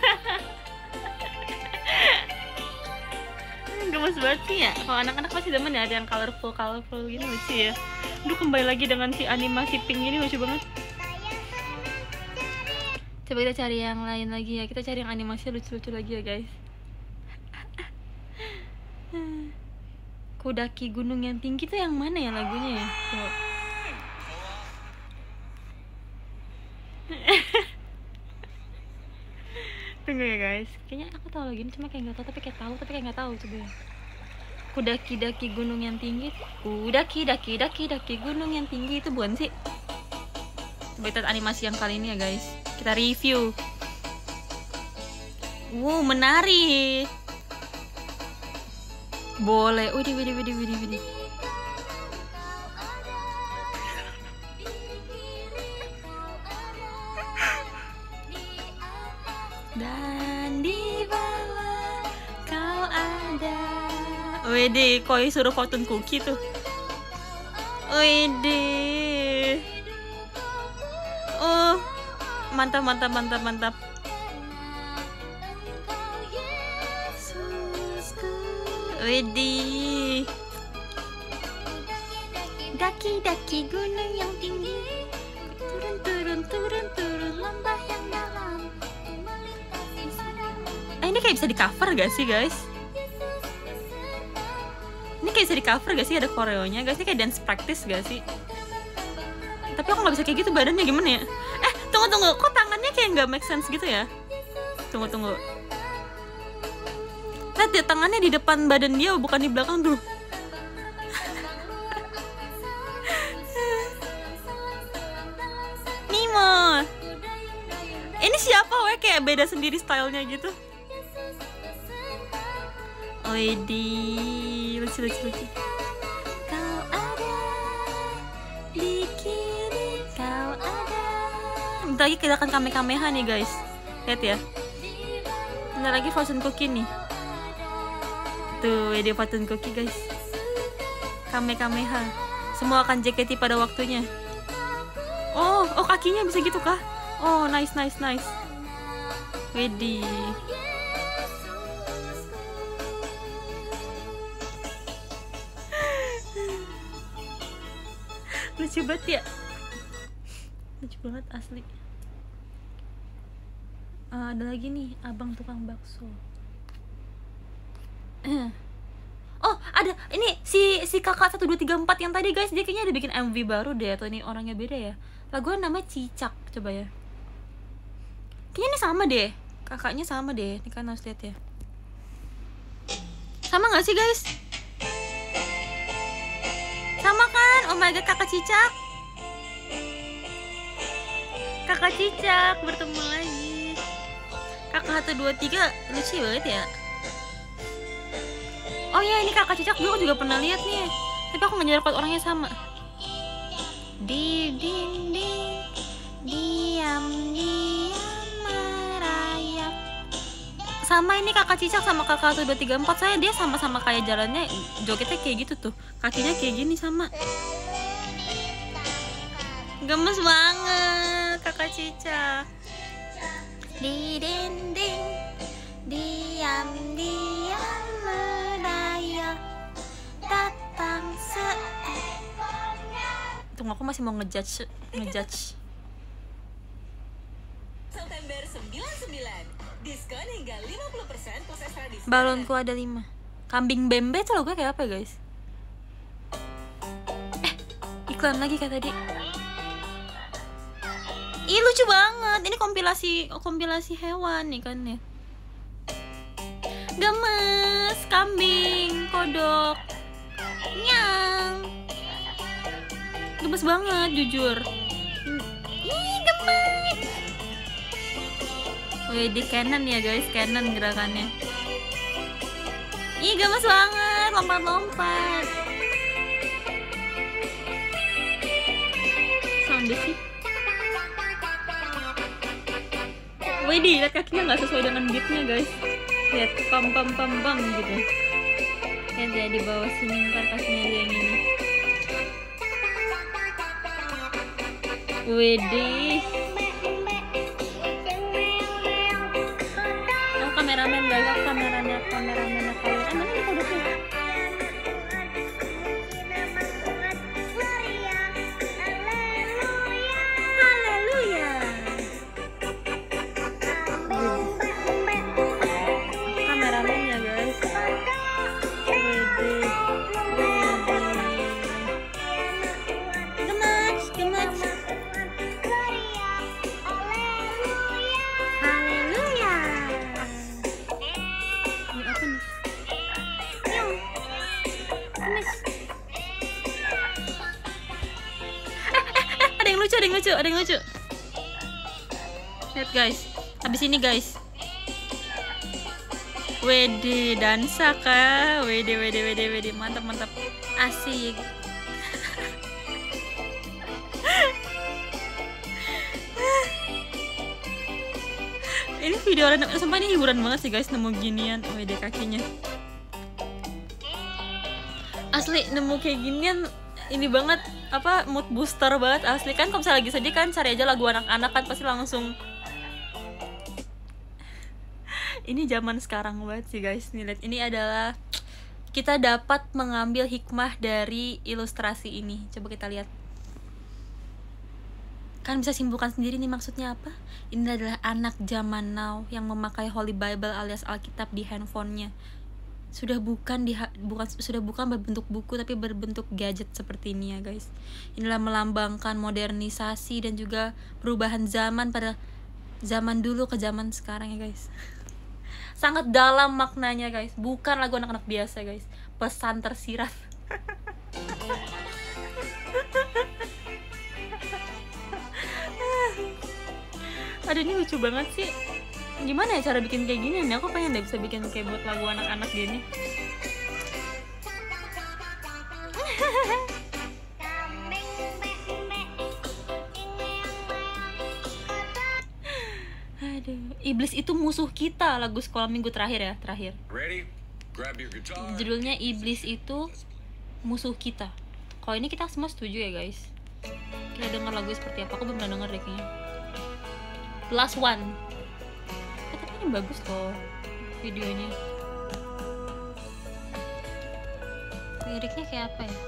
Gemes banget sih ya. Kalau anak-anak pasti demen ya, ada yang colorful colorful gini, lucu ya. Aduh, kembali lagi dengan si animasi pink ini, lucu banget. Coba kita cari yang lain lagi ya. Kita cari yang animasi lucu-lucu lagi ya guys. Kudaki gunung yang tinggi tuh yang mana ya lagunya ya? Tuh. Tunggu ya guys, kayaknya aku tahu lagi ini, cuma kayak nggak tahu, tapi kayak tahu, tapi kayak nggak tahu. Coba ya. Kudaki daki gunung yang tinggi, kudaki daki daki daki gunung yang tinggi, itu bukan sih? Coba kita animasi yang kali ini ya guys, kita review. Wow, menarik. Boleh. Widih, widih, widih, widih, widih. Dan di bawah kau ada. Widih, koi suruh fortune cookie tuh. Widih. Oh, mantap, mantap, mantap, mantap. Widih. Daki-daki gunung yang tinggi, turun turun turun turun lembah yang dalam. Eh, ini kayak bisa di cover gak sih guys? Ini kayak bisa di cover gak sih, ada koreonya guys? Ini kayak dance practice gak sih? Tapi aku nggak bisa kayak gitu, badannya gimana ya? Eh, tunggu tunggu, kok tangannya kayak nggak make sense gitu ya? Tunggu tunggu. Lihat deh, tangannya di depan badan dia, bukan di belakang tuh. Mimo. Ini siapa weh, kayak beda sendiri stylenya gitu. Widih, lucu lucu lucu. Kau ada di kiri, kau ada. Bentar lagi kita akan kame-kameha nih guys. Lihat ya. Bentar lagi fortune cookie nih. Tuh, video fortune cookie guys. Kame-kameha. Semua akan J K T pada waktunya. Oh, oh kakinya bisa gitu kah? Oh, nice nice nice. Widih. Lucu banget ya. Lucu banget asli. Uh, ada lagi nih, abang tukang bakso. Oh, ada ini si si kakak satu dua tiga empat yang tadi guys, dia kayaknya ada bikin M V baru deh, atau ini orangnya beda ya. Lagunya namanya Cicak, coba ya. Kayaknya ini sama deh, kakaknya sama deh. Ini kan harus lihat ya. Sama nggak sih guys? Sama kan? Oh my god, kakak Cicak. Kakak Cicak bertemu lagi. Kakak satu dua tiga lucu banget ya. Oh ya, ini kakak Cicak dulu juga pernah lihat nih, tapi aku nggak nyadar orangnya sama. Di dinding diam diam merayap. Sama ini kakak Cicak sama kakak satu dua tiga empat, saya dia sama-sama kayak jalannya, jogetnya kayak gitu tuh, kakinya kayak gini sama. Gemes banget kakak Cicak. Di dinding diam diam merayap, datang seekornya. Tunggu, aku masih mau ngejudge ngejudge. September sembilan puluh sembilan, diskon hingga lima puluh persen plus extra diskon. Balonku ada lima. Kambing Bembe tuh logonya kayak apa guys? Eh, iklan lagi kayak tadi. Ih, lucu banget. Ini kompilasi kompilasi hewan nih kan ya. Gemes, kambing, kodok, nyang. Gemes banget jujur. Ih, gemes. Wih, di Canon ya guys, Canon gerakannya. Ih, gemes banget, lompat-lompat. Sound sih. Widih, lihat kakinya nggak sesuai dengan beatnya guys. Lihat, pam pam pam pam gitu. Lihat ya di bawah sini, ntar kakinya dia yang ini. Widih. Oh, kameramen guys, oh, kameranya kameramennya kalian. Eh, mana nih kodoknya? ada yang lucu. Lihat guys, habis ini guys. Wede dansa kah? Wede wede wede wede mantap mantap. Asik. Ini video random, sumpah ini hiburan banget sih guys, nemu ginian. Wede kakinya. Asli nemu kayak ginian ini banget, apa mood booster banget asli. Kan kalau misalnya lagi sedih kan cari aja lagu anak-anak kan pasti langsung. Ini zaman sekarang banget sih guys. Nih lihat, ini adalah kita dapat mengambil hikmah dari ilustrasi ini. Coba kita lihat. Kan bisa simpulkan sendiri nih maksudnya apa? Ini adalah anak zaman now yang memakai Holy Bible alias Alkitab di handphonenya. Sudah bukan di bukan sudah bukan berbentuk buku tapi berbentuk gadget seperti ini ya guys. Inilah melambangkan modernisasi dan juga perubahan zaman pada zaman dulu ke zaman sekarang ya guys. Sangat dalam maknanya guys, bukan lagu anak-anak biasa guys, pesan tersirat. Aduh ini lucu banget sih. Gimana ya cara bikin kayak gini nih? Aku pengen deh bisa bikin kayak buat lagu anak-anak gini. Aduh, Iblis itu musuh kita, lagu sekolah minggu terakhir ya, terakhir. Ready? Grab your guitar. Judulnya Iblis itu musuh kita. Kalau ini kita semua setuju ya guys. Kita dengar lagu seperti apa? Aku belum pernah denger deh kayaknya. Last One. Eh, tapi ini bagus loh videonya. Liriknya kayak apa ya?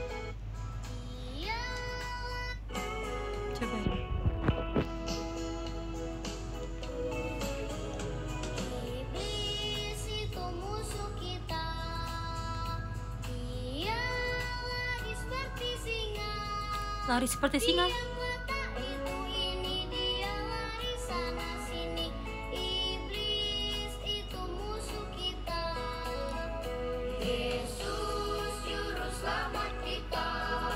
Coba. Iblis itu musuh kita. Dia lari seperti singa. Lari seperti singa. Mata itu ini dia lari sana sini. Iblis itu musuh kita. Yesus juru selamat kita.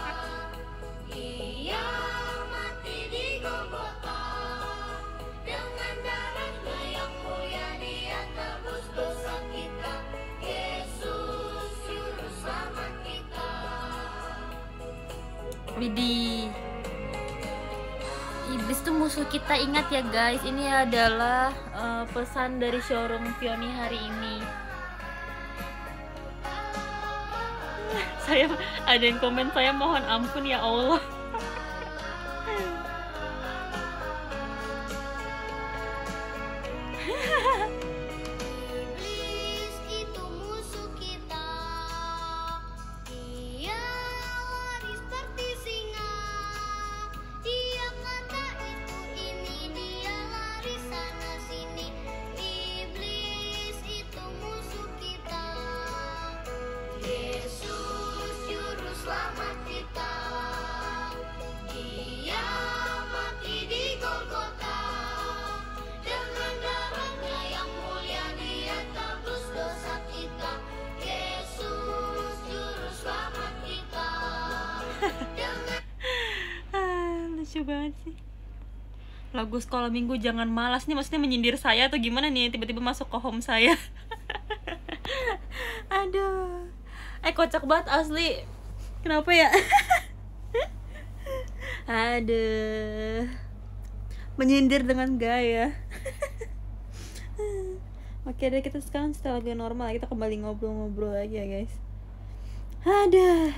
Dia mati di Golgota. Dengan darahnya yang mulia dia tebus dosa kita. Yesus juru selamat kita. Widih. Iblis tuh musuh kita, ingat ya guys. Ini adalah uh, pesan dari showroom Vioni hari ini. Saya ada yang komen, saya mohon ampun ya Allah. Iblis itu musuh kita. Dia lari seperti singa. Dia kata itu ini dia lari sana sini. Iblis itu musuh kita. Yesus juru selamat kita. Dia mati di Golgota. Dengan darahnya yang mulia dia tebus dosa kita. Yesus juru selamat kita. Dengan Ah, lucu banget sih. Lagu sekolah minggu jangan malas nih, maksudnya menyindir saya atau gimana nih, tiba-tiba masuk ke home saya. Aduh. Eh kocak banget asli. Kenapa ya? Aduh. Menyindir dengan gaya. Oke deh, kita sekarang setelah lagu normal kita kembali ngobrol-ngobrol lagi ya guys. Aduh.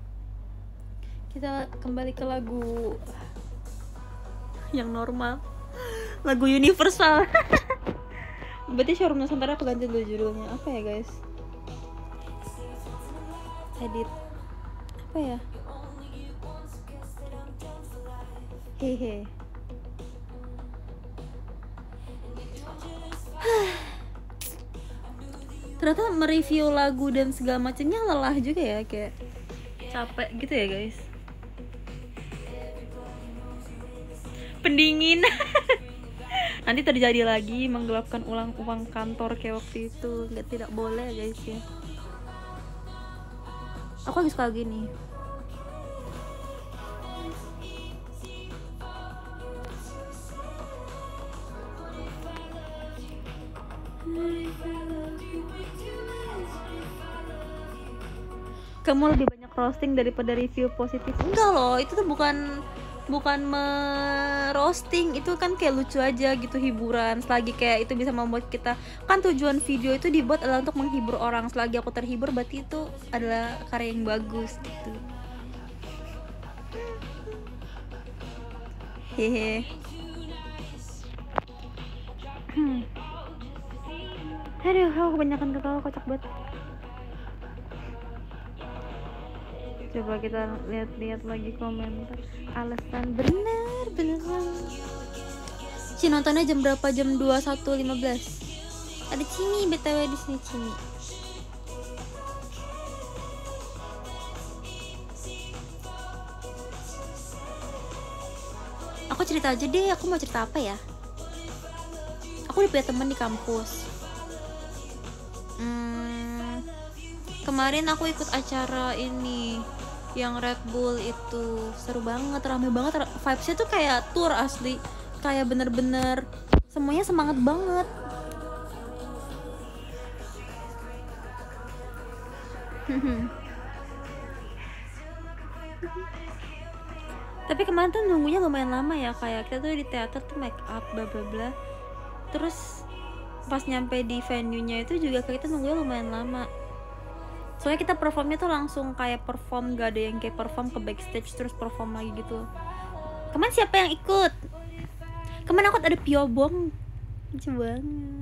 Kita kembali ke lagu yang normal, lagu universal. Berarti Showroom Nusantara aku ganti dulu judulnya. Apa ya guys? Edit apa ya? Hehe. Ternyata mereview lagu dan segala macamnya lelah juga ya, kayak capek gitu ya guys. Pendingin. Nanti terjadi lagi menggelapkan ulang uang kantor kayak waktu itu. Nggak, tidak boleh guys ya. Aku lagi suka gini. Kamu lebih banyak roasting daripada review positif. Enggak loh, itu tuh bukan bukan me-roasting, itu kan kayak lucu aja gitu, hiburan. Selagi kayak itu bisa membuat kita, kan tujuan video itu dibuat adalah untuk menghibur orang. Selagi aku terhibur berarti itu adalah karya yang bagus gitu. Hehe. Aduh, aku kebanyakan ketawa, kocak banget. Coba kita lihat-lihat lagi komentar. Alasan bener bener. Si nontonnya jam berapa? Jam dua puluh satu lima belas. Ada Cimi B T W di sini, Cimi. Aku cerita aja deh, aku mau cerita apa ya? Aku udah punya temen di kampus. Hmm, kemarin aku ikut acara ini yang Red Bull itu, seru banget, rame banget, vibesnya tuh kayak tour asli, kayak bener-bener semuanya semangat banget. Tapi kemarin tuh nunggunya lumayan lama ya, kayak kita tuh di teater tuh make up bla bla bla, terus pas nyampe di venue-nya itu juga kayak kita nunggunya lumayan lama. Soalnya kita performnya tuh langsung kayak perform, gak ada yang kayak perform ke backstage terus perform lagi gitu. Kemarin siapa yang ikut? Kemarin aku ada Piobong, lucu banget.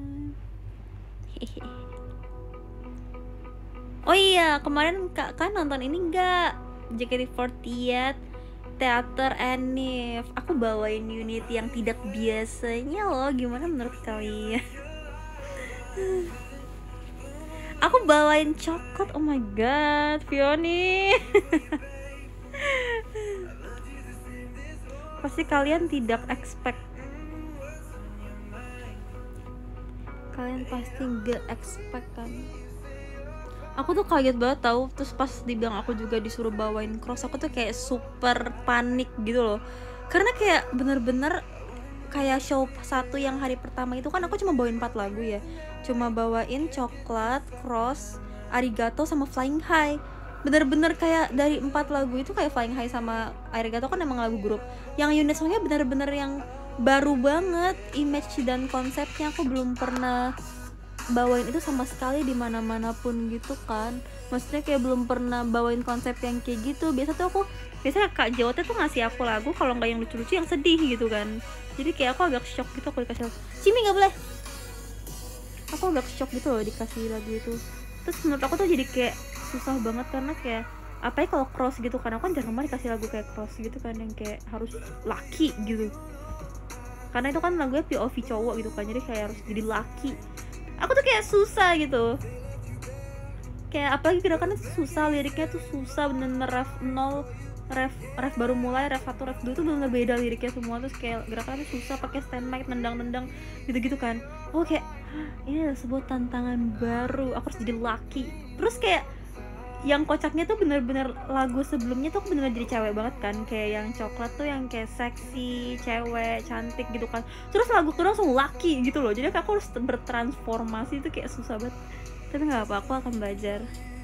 Oh iya, kemarin kak kan nonton ini enggak? J K T empat puluh delapan Teater Anif. Aku bawain unit yang tidak biasanya loh. Gimana menurut kalian? Aku bawain coklat. Oh my god, Fioni. Pasti kalian tidak expect. Kalian pasti gak expect kan? Aku tuh kaget banget tahu. Terus pas dibilang aku juga disuruh bawain cross, aku tuh kayak super panik gitu loh. Karena kayak bener-bener kayak show satu yang hari pertama itu kan aku cuma bawain empat lagu ya. Cuma bawain coklat, cross, arigato sama flying high. Bener-bener kayak dari empat lagu itu kayak flying high sama arigato kan emang lagu grup. Yang unit songnya bener-bener yang baru banget, image dan konsepnya aku belum pernah bawain itu sama sekali di mana-mana pun gitu kan. Maksudnya kayak belum pernah bawain konsep yang kayak gitu. Biasa tuh aku, biasanya Kak Jawate tuh ngasih aku lagu kalau nggak yang lucu-lucu yang sedih gitu kan. Jadi kayak aku agak shock gitu aku dikasih lagu. Cimi nggak boleh. Aku agak shock gitu loh dikasih lagu itu. Terus menurut aku tuh jadi kayak susah banget karena kayak apa ya kalau cross gitu kan, aku kan jarang banget dikasih lagu kayak cross gitu kan yang kayak harus laki gitu. Karena itu kan lagunya P O V cowok gitu kan, jadi kayak harus jadi laki. Aku tuh kayak susah gitu. Kayak apalagi gerakannya tuh susah, liriknya tuh susah, bener-bener ref nol, ref ref baru mulai, ref satu, ref dua tuh bener-bener beda liriknya semua. Terus kayak gerakannya tuh susah, pakai stand mic, nendang-nendang gitu-gitu kan. Aku kayak ini adalah sebuah tantangan baru, aku harus jadi laki. Terus kayak yang kocaknya tuh bener-bener lagu sebelumnya tuh bener-bener jadi cewek banget kan, kayak yang coklat tuh yang kayak seksi, cewek, cantik gitu kan. Terus lagu kedua langsung laki gitu loh, jadi aku harus bertransformasi, itu kayak susah banget. Tapi nggak apa, aku akan belajar.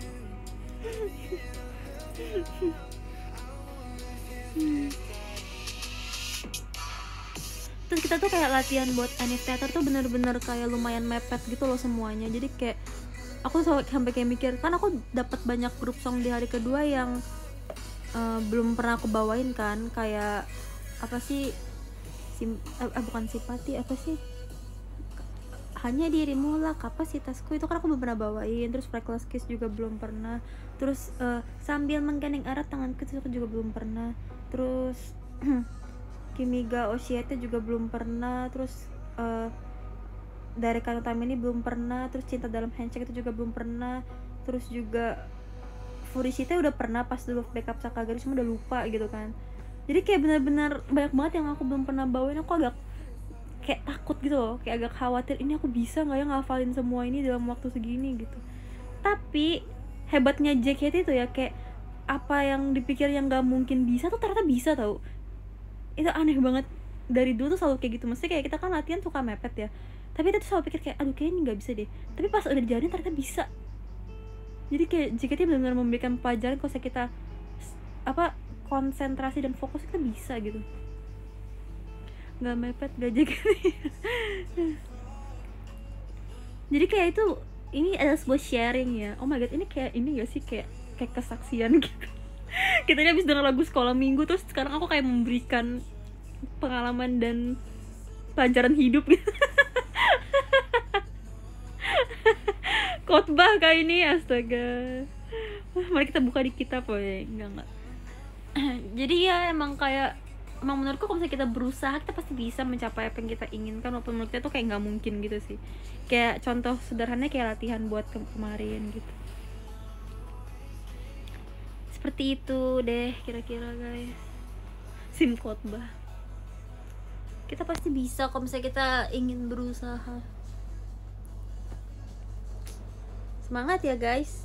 Terus kita tuh kayak latihan buat Anif Theater tuh bener-bener kayak lumayan mepet gitu loh semuanya. Jadi kayak aku sampai kayak mikir, kan aku dapat banyak grup song di hari kedua yang uh, belum pernah aku bawain kan, kayak apa sih sim, eh, bukan simpati, apa sih hanya dirimu lah, kapasitasku, itu kan aku belum pernah bawain. Terus Reckless Kiss juga belum pernah. Terus uh, sambil menggandeng erat tanganku itu aku juga belum pernah. Terus Kimiga Oshiete juga belum pernah. Terus uh, dari Kanotami ini belum pernah. Terus Cinta Dalam Handshake itu juga belum pernah. Terus juga Furishite udah pernah pas dulu backup Sakagari, cuma udah lupa gitu kan. Jadi kayak benar-benar banyak banget yang aku belum pernah bawain. Aku agak kayak takut gitu loh, kayak agak khawatir ini aku bisa nggak ya ngafalin semua ini dalam waktu segini gitu. Tapi hebatnya J K T itu ya, kayak apa yang dipikir yang nggak mungkin bisa tuh ternyata bisa tau. Itu aneh banget, dari dulu tuh selalu kayak gitu. Mesti kayak kita kan latihan suka mepet ya, Tapi kita tuh selalu pikir kayak aduh kayaknya ini nggak bisa deh, tapi pas udah dijalanin ternyata bisa. Jadi kayak jika dia benar-benar memberikan pelajaran kalau kita apa konsentrasi dan fokus, kita bisa gitu, nggak mepet gak jaga. Jadi kayak itu, ini adalah sebuah sharing ya. Oh my god, ini kayak ini gak sih, kayak kayak kesaksian gitu. Kita ini habis denger lagu sekolah minggu, terus sekarang aku kayak memberikan pengalaman dan pelajaran hidup gitu. Khotbah kayak ini, astaga. Mari kita buka di kitab, ya enggak enggak. Jadi ya emang kayak, emang menurutku kalau misalnya kita berusaha, kita pasti bisa mencapai apa yang kita inginkan, walaupun menurut kita tuh kayak nggak mungkin gitu sih. Kayak contoh sederhananya kayak latihan buat ke- kemarin gitu. Seperti itu deh kira-kira guys. Sim khotbah. Kita pasti bisa kalau misalnya kita ingin berusaha. Semangat ya guys.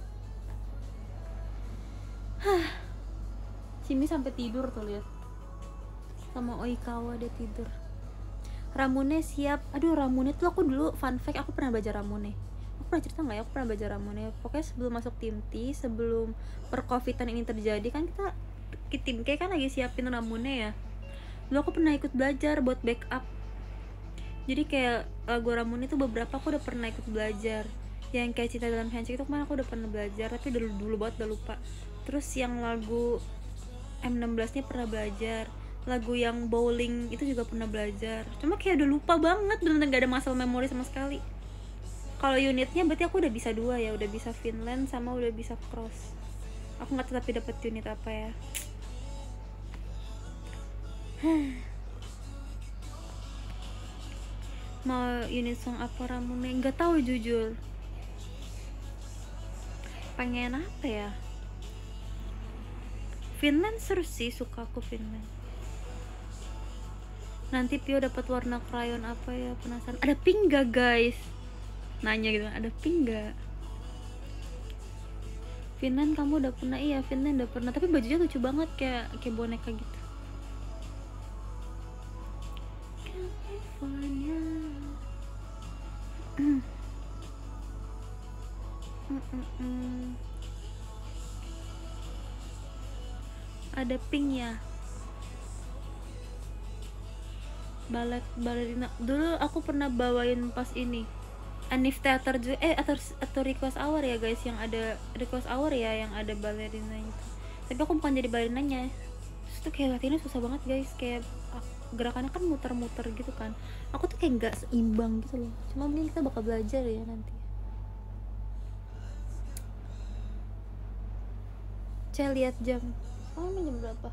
Hah. Simi sampai tidur tuh, lihat. Sama Oikawa dia tidur. Ramune siap. Aduh, Ramune tuh aku dulu fun fact, aku pernah belajar Ramune. Aku pernah cerita nggak ya? Aku pernah belajar Ramune. Pokoknya sebelum masuk tim T, sebelum percovidan ini terjadi kan kita ke tim K kan lagi siapin Ramune ya. Dulu aku pernah ikut belajar buat backup. Jadi kayak lagu Ramune itu beberapa aku udah pernah ikut belajar. Yang kayak Cinta Dalam Handshake itu kemarin aku udah pernah belajar, tapi dulu dulu banget udah lupa. Terus yang lagu M enam belas nya pernah belajar. Lagu yang bowling itu juga pernah belajar. Cuma kayak udah lupa banget, bener-bener gak ada masalah memori sama sekali. Kalau unitnya berarti aku udah bisa dua ya, udah bisa Finland sama udah bisa cross. Aku nggak tahu tapi dapat unit apa ya. Mau unit song apa Ramune? Nggak tahu jujur. Pengen apa ya? Finland seru sih, suka aku Finland. Nanti Pio dapat warna krayon apa ya, penasaran. Ada pink gak guys? Nanya gitu, ada pink gak? Finland kamu udah pernah? Iya Finland udah pernah, tapi bajunya lucu banget kayak kayak boneka gitu. California. Mm-mm. Ada pink ya. Balet balerina dulu aku pernah bawain pas ini Anif Theater juga, eh atau atau request hour ya guys, yang ada request hour ya yang ada balerina itu. Tapi aku bukan jadi balerinanya. Terus tuh kayak latihannya susah banget guys, kayak gerakannya kan muter-muter gitu kan. Aku tuh kayak nggak seimbang gitu loh. Cuma mungkin kita bakal belajar ya nanti. Saya lihat jam. Oh, ini jam berapa?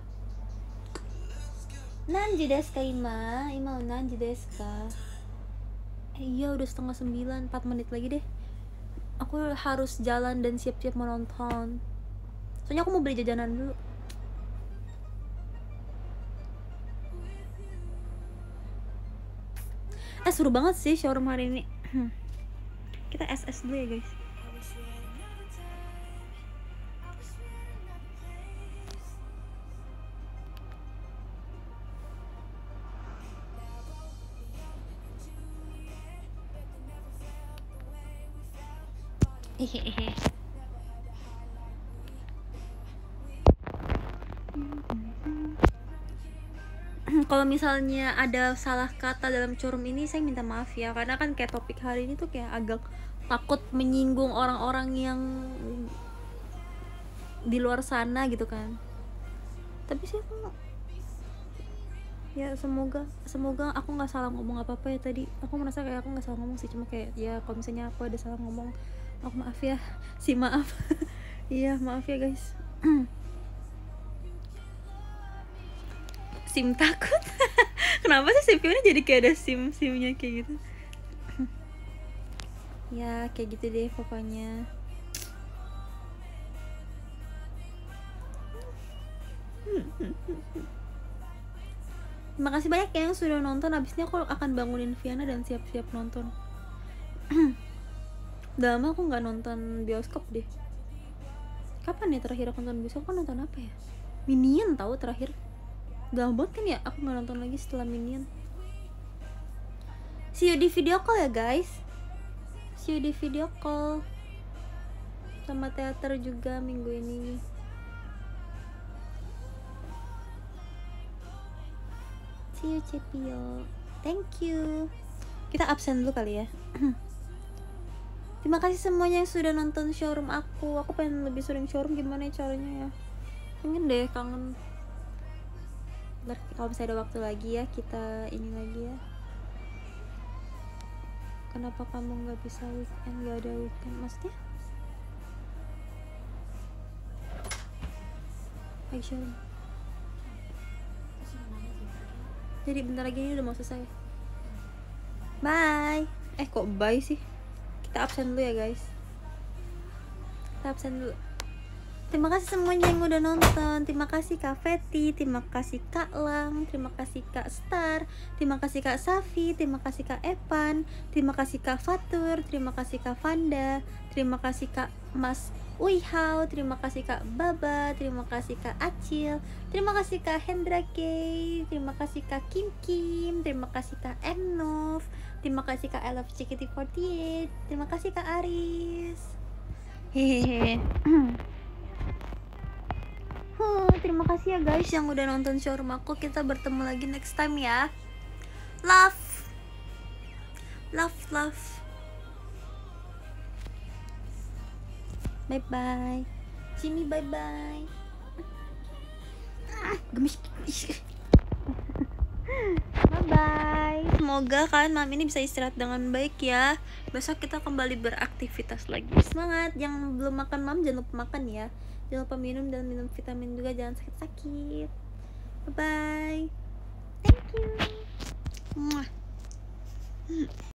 Nanji desu ka ima? Ima nanji desu ka? Eh, iya udah setengah sembilan, empat menit lagi deh. Aku harus jalan dan siap-siap menonton. Soalnya aku mau beli jajanan dulu. Eh seru banget sih showroom hari ini. Kita S S dulu ya guys. Hehehe. Kalau misalnya ada salah kata dalam showroom ini, saya minta maaf ya, karena kan kayak topik hari ini tuh kayak agak takut menyinggung orang-orang yang di luar sana gitu kan. Tapi sih aku ya semoga semoga aku nggak salah ngomong apa apa ya tadi. Aku merasa kayak aku nggak salah ngomong sih, cuma kayak ya kalau misalnya aku ada salah ngomong, aku maaf ya, si maaf. Iya maaf ya guys. Sim takut. Kenapa sih sim ini jadi kayak ada sim simnya kayak gitu? Ya kayak gitu deh pokoknya. Terima kasih banyak ya yang sudah nonton. Abis ini aku akan bangunin Viana dan siap-siap nonton. Udah lama aku nggak nonton bioskop deh. Kapan nih terakhir aku nonton bioskop? Aku nonton apa ya? Minion tahu terakhir. Udah lama banget kan ya aku nggak nonton lagi setelah Minion. See you di video call ya guys. See you di video call. Sama teater juga minggu ini. See you Cepio. Thank you. Kita absen dulu kali ya. Terima kasih semuanya yang sudah nonton showroom aku. Aku pengen lebih sering showroom, gimana ya caranya ya? Pengen deh, kangen. Ntar kalau misalnya ada waktu lagi ya, kita ini lagi ya. Kenapa kamu nggak bisa weekend? Nggak ada weekend maksudnya? Lagi showroom. Jadi bentar lagi ini udah mau selesai. Bye. Eh kok bye sih? Kita absen dulu ya guys. Kita absen dulu. Terima kasih semuanya yang udah nonton. Terima kasih Kak Feti, terima kasih Kak Lang, terima kasih Kak Star, terima kasih Kak Safi, terima kasih Kak Epan, terima kasih Kak Fatur, terima kasih Kak Vanda, terima kasih Kak Mas Uihau, terima kasih Kak Baba, terima kasih Kak Acil, terima kasih Kak Hendra K, terima kasih Kak Kim Kim, terima kasih Kak Enov, terima kasih Kak I Love C K T empat delapan, terima kasih Kak Aris. Hehehe. Huh, terima kasih ya guys yang udah nonton showroom aku. Kita bertemu lagi next time ya. Love, love, love. Bye bye. Jimmy bye bye. Ah, gemes. Bye bye. Semoga kalian malam ini bisa istirahat dengan baik ya. Besok kita kembali beraktivitas lagi. Semangat. Yang belum makan malam jangan lupa makan ya. Jangan lupa minum dan minum vitamin juga, jangan sakit-sakit. Bye bye. Thank you. Mwah.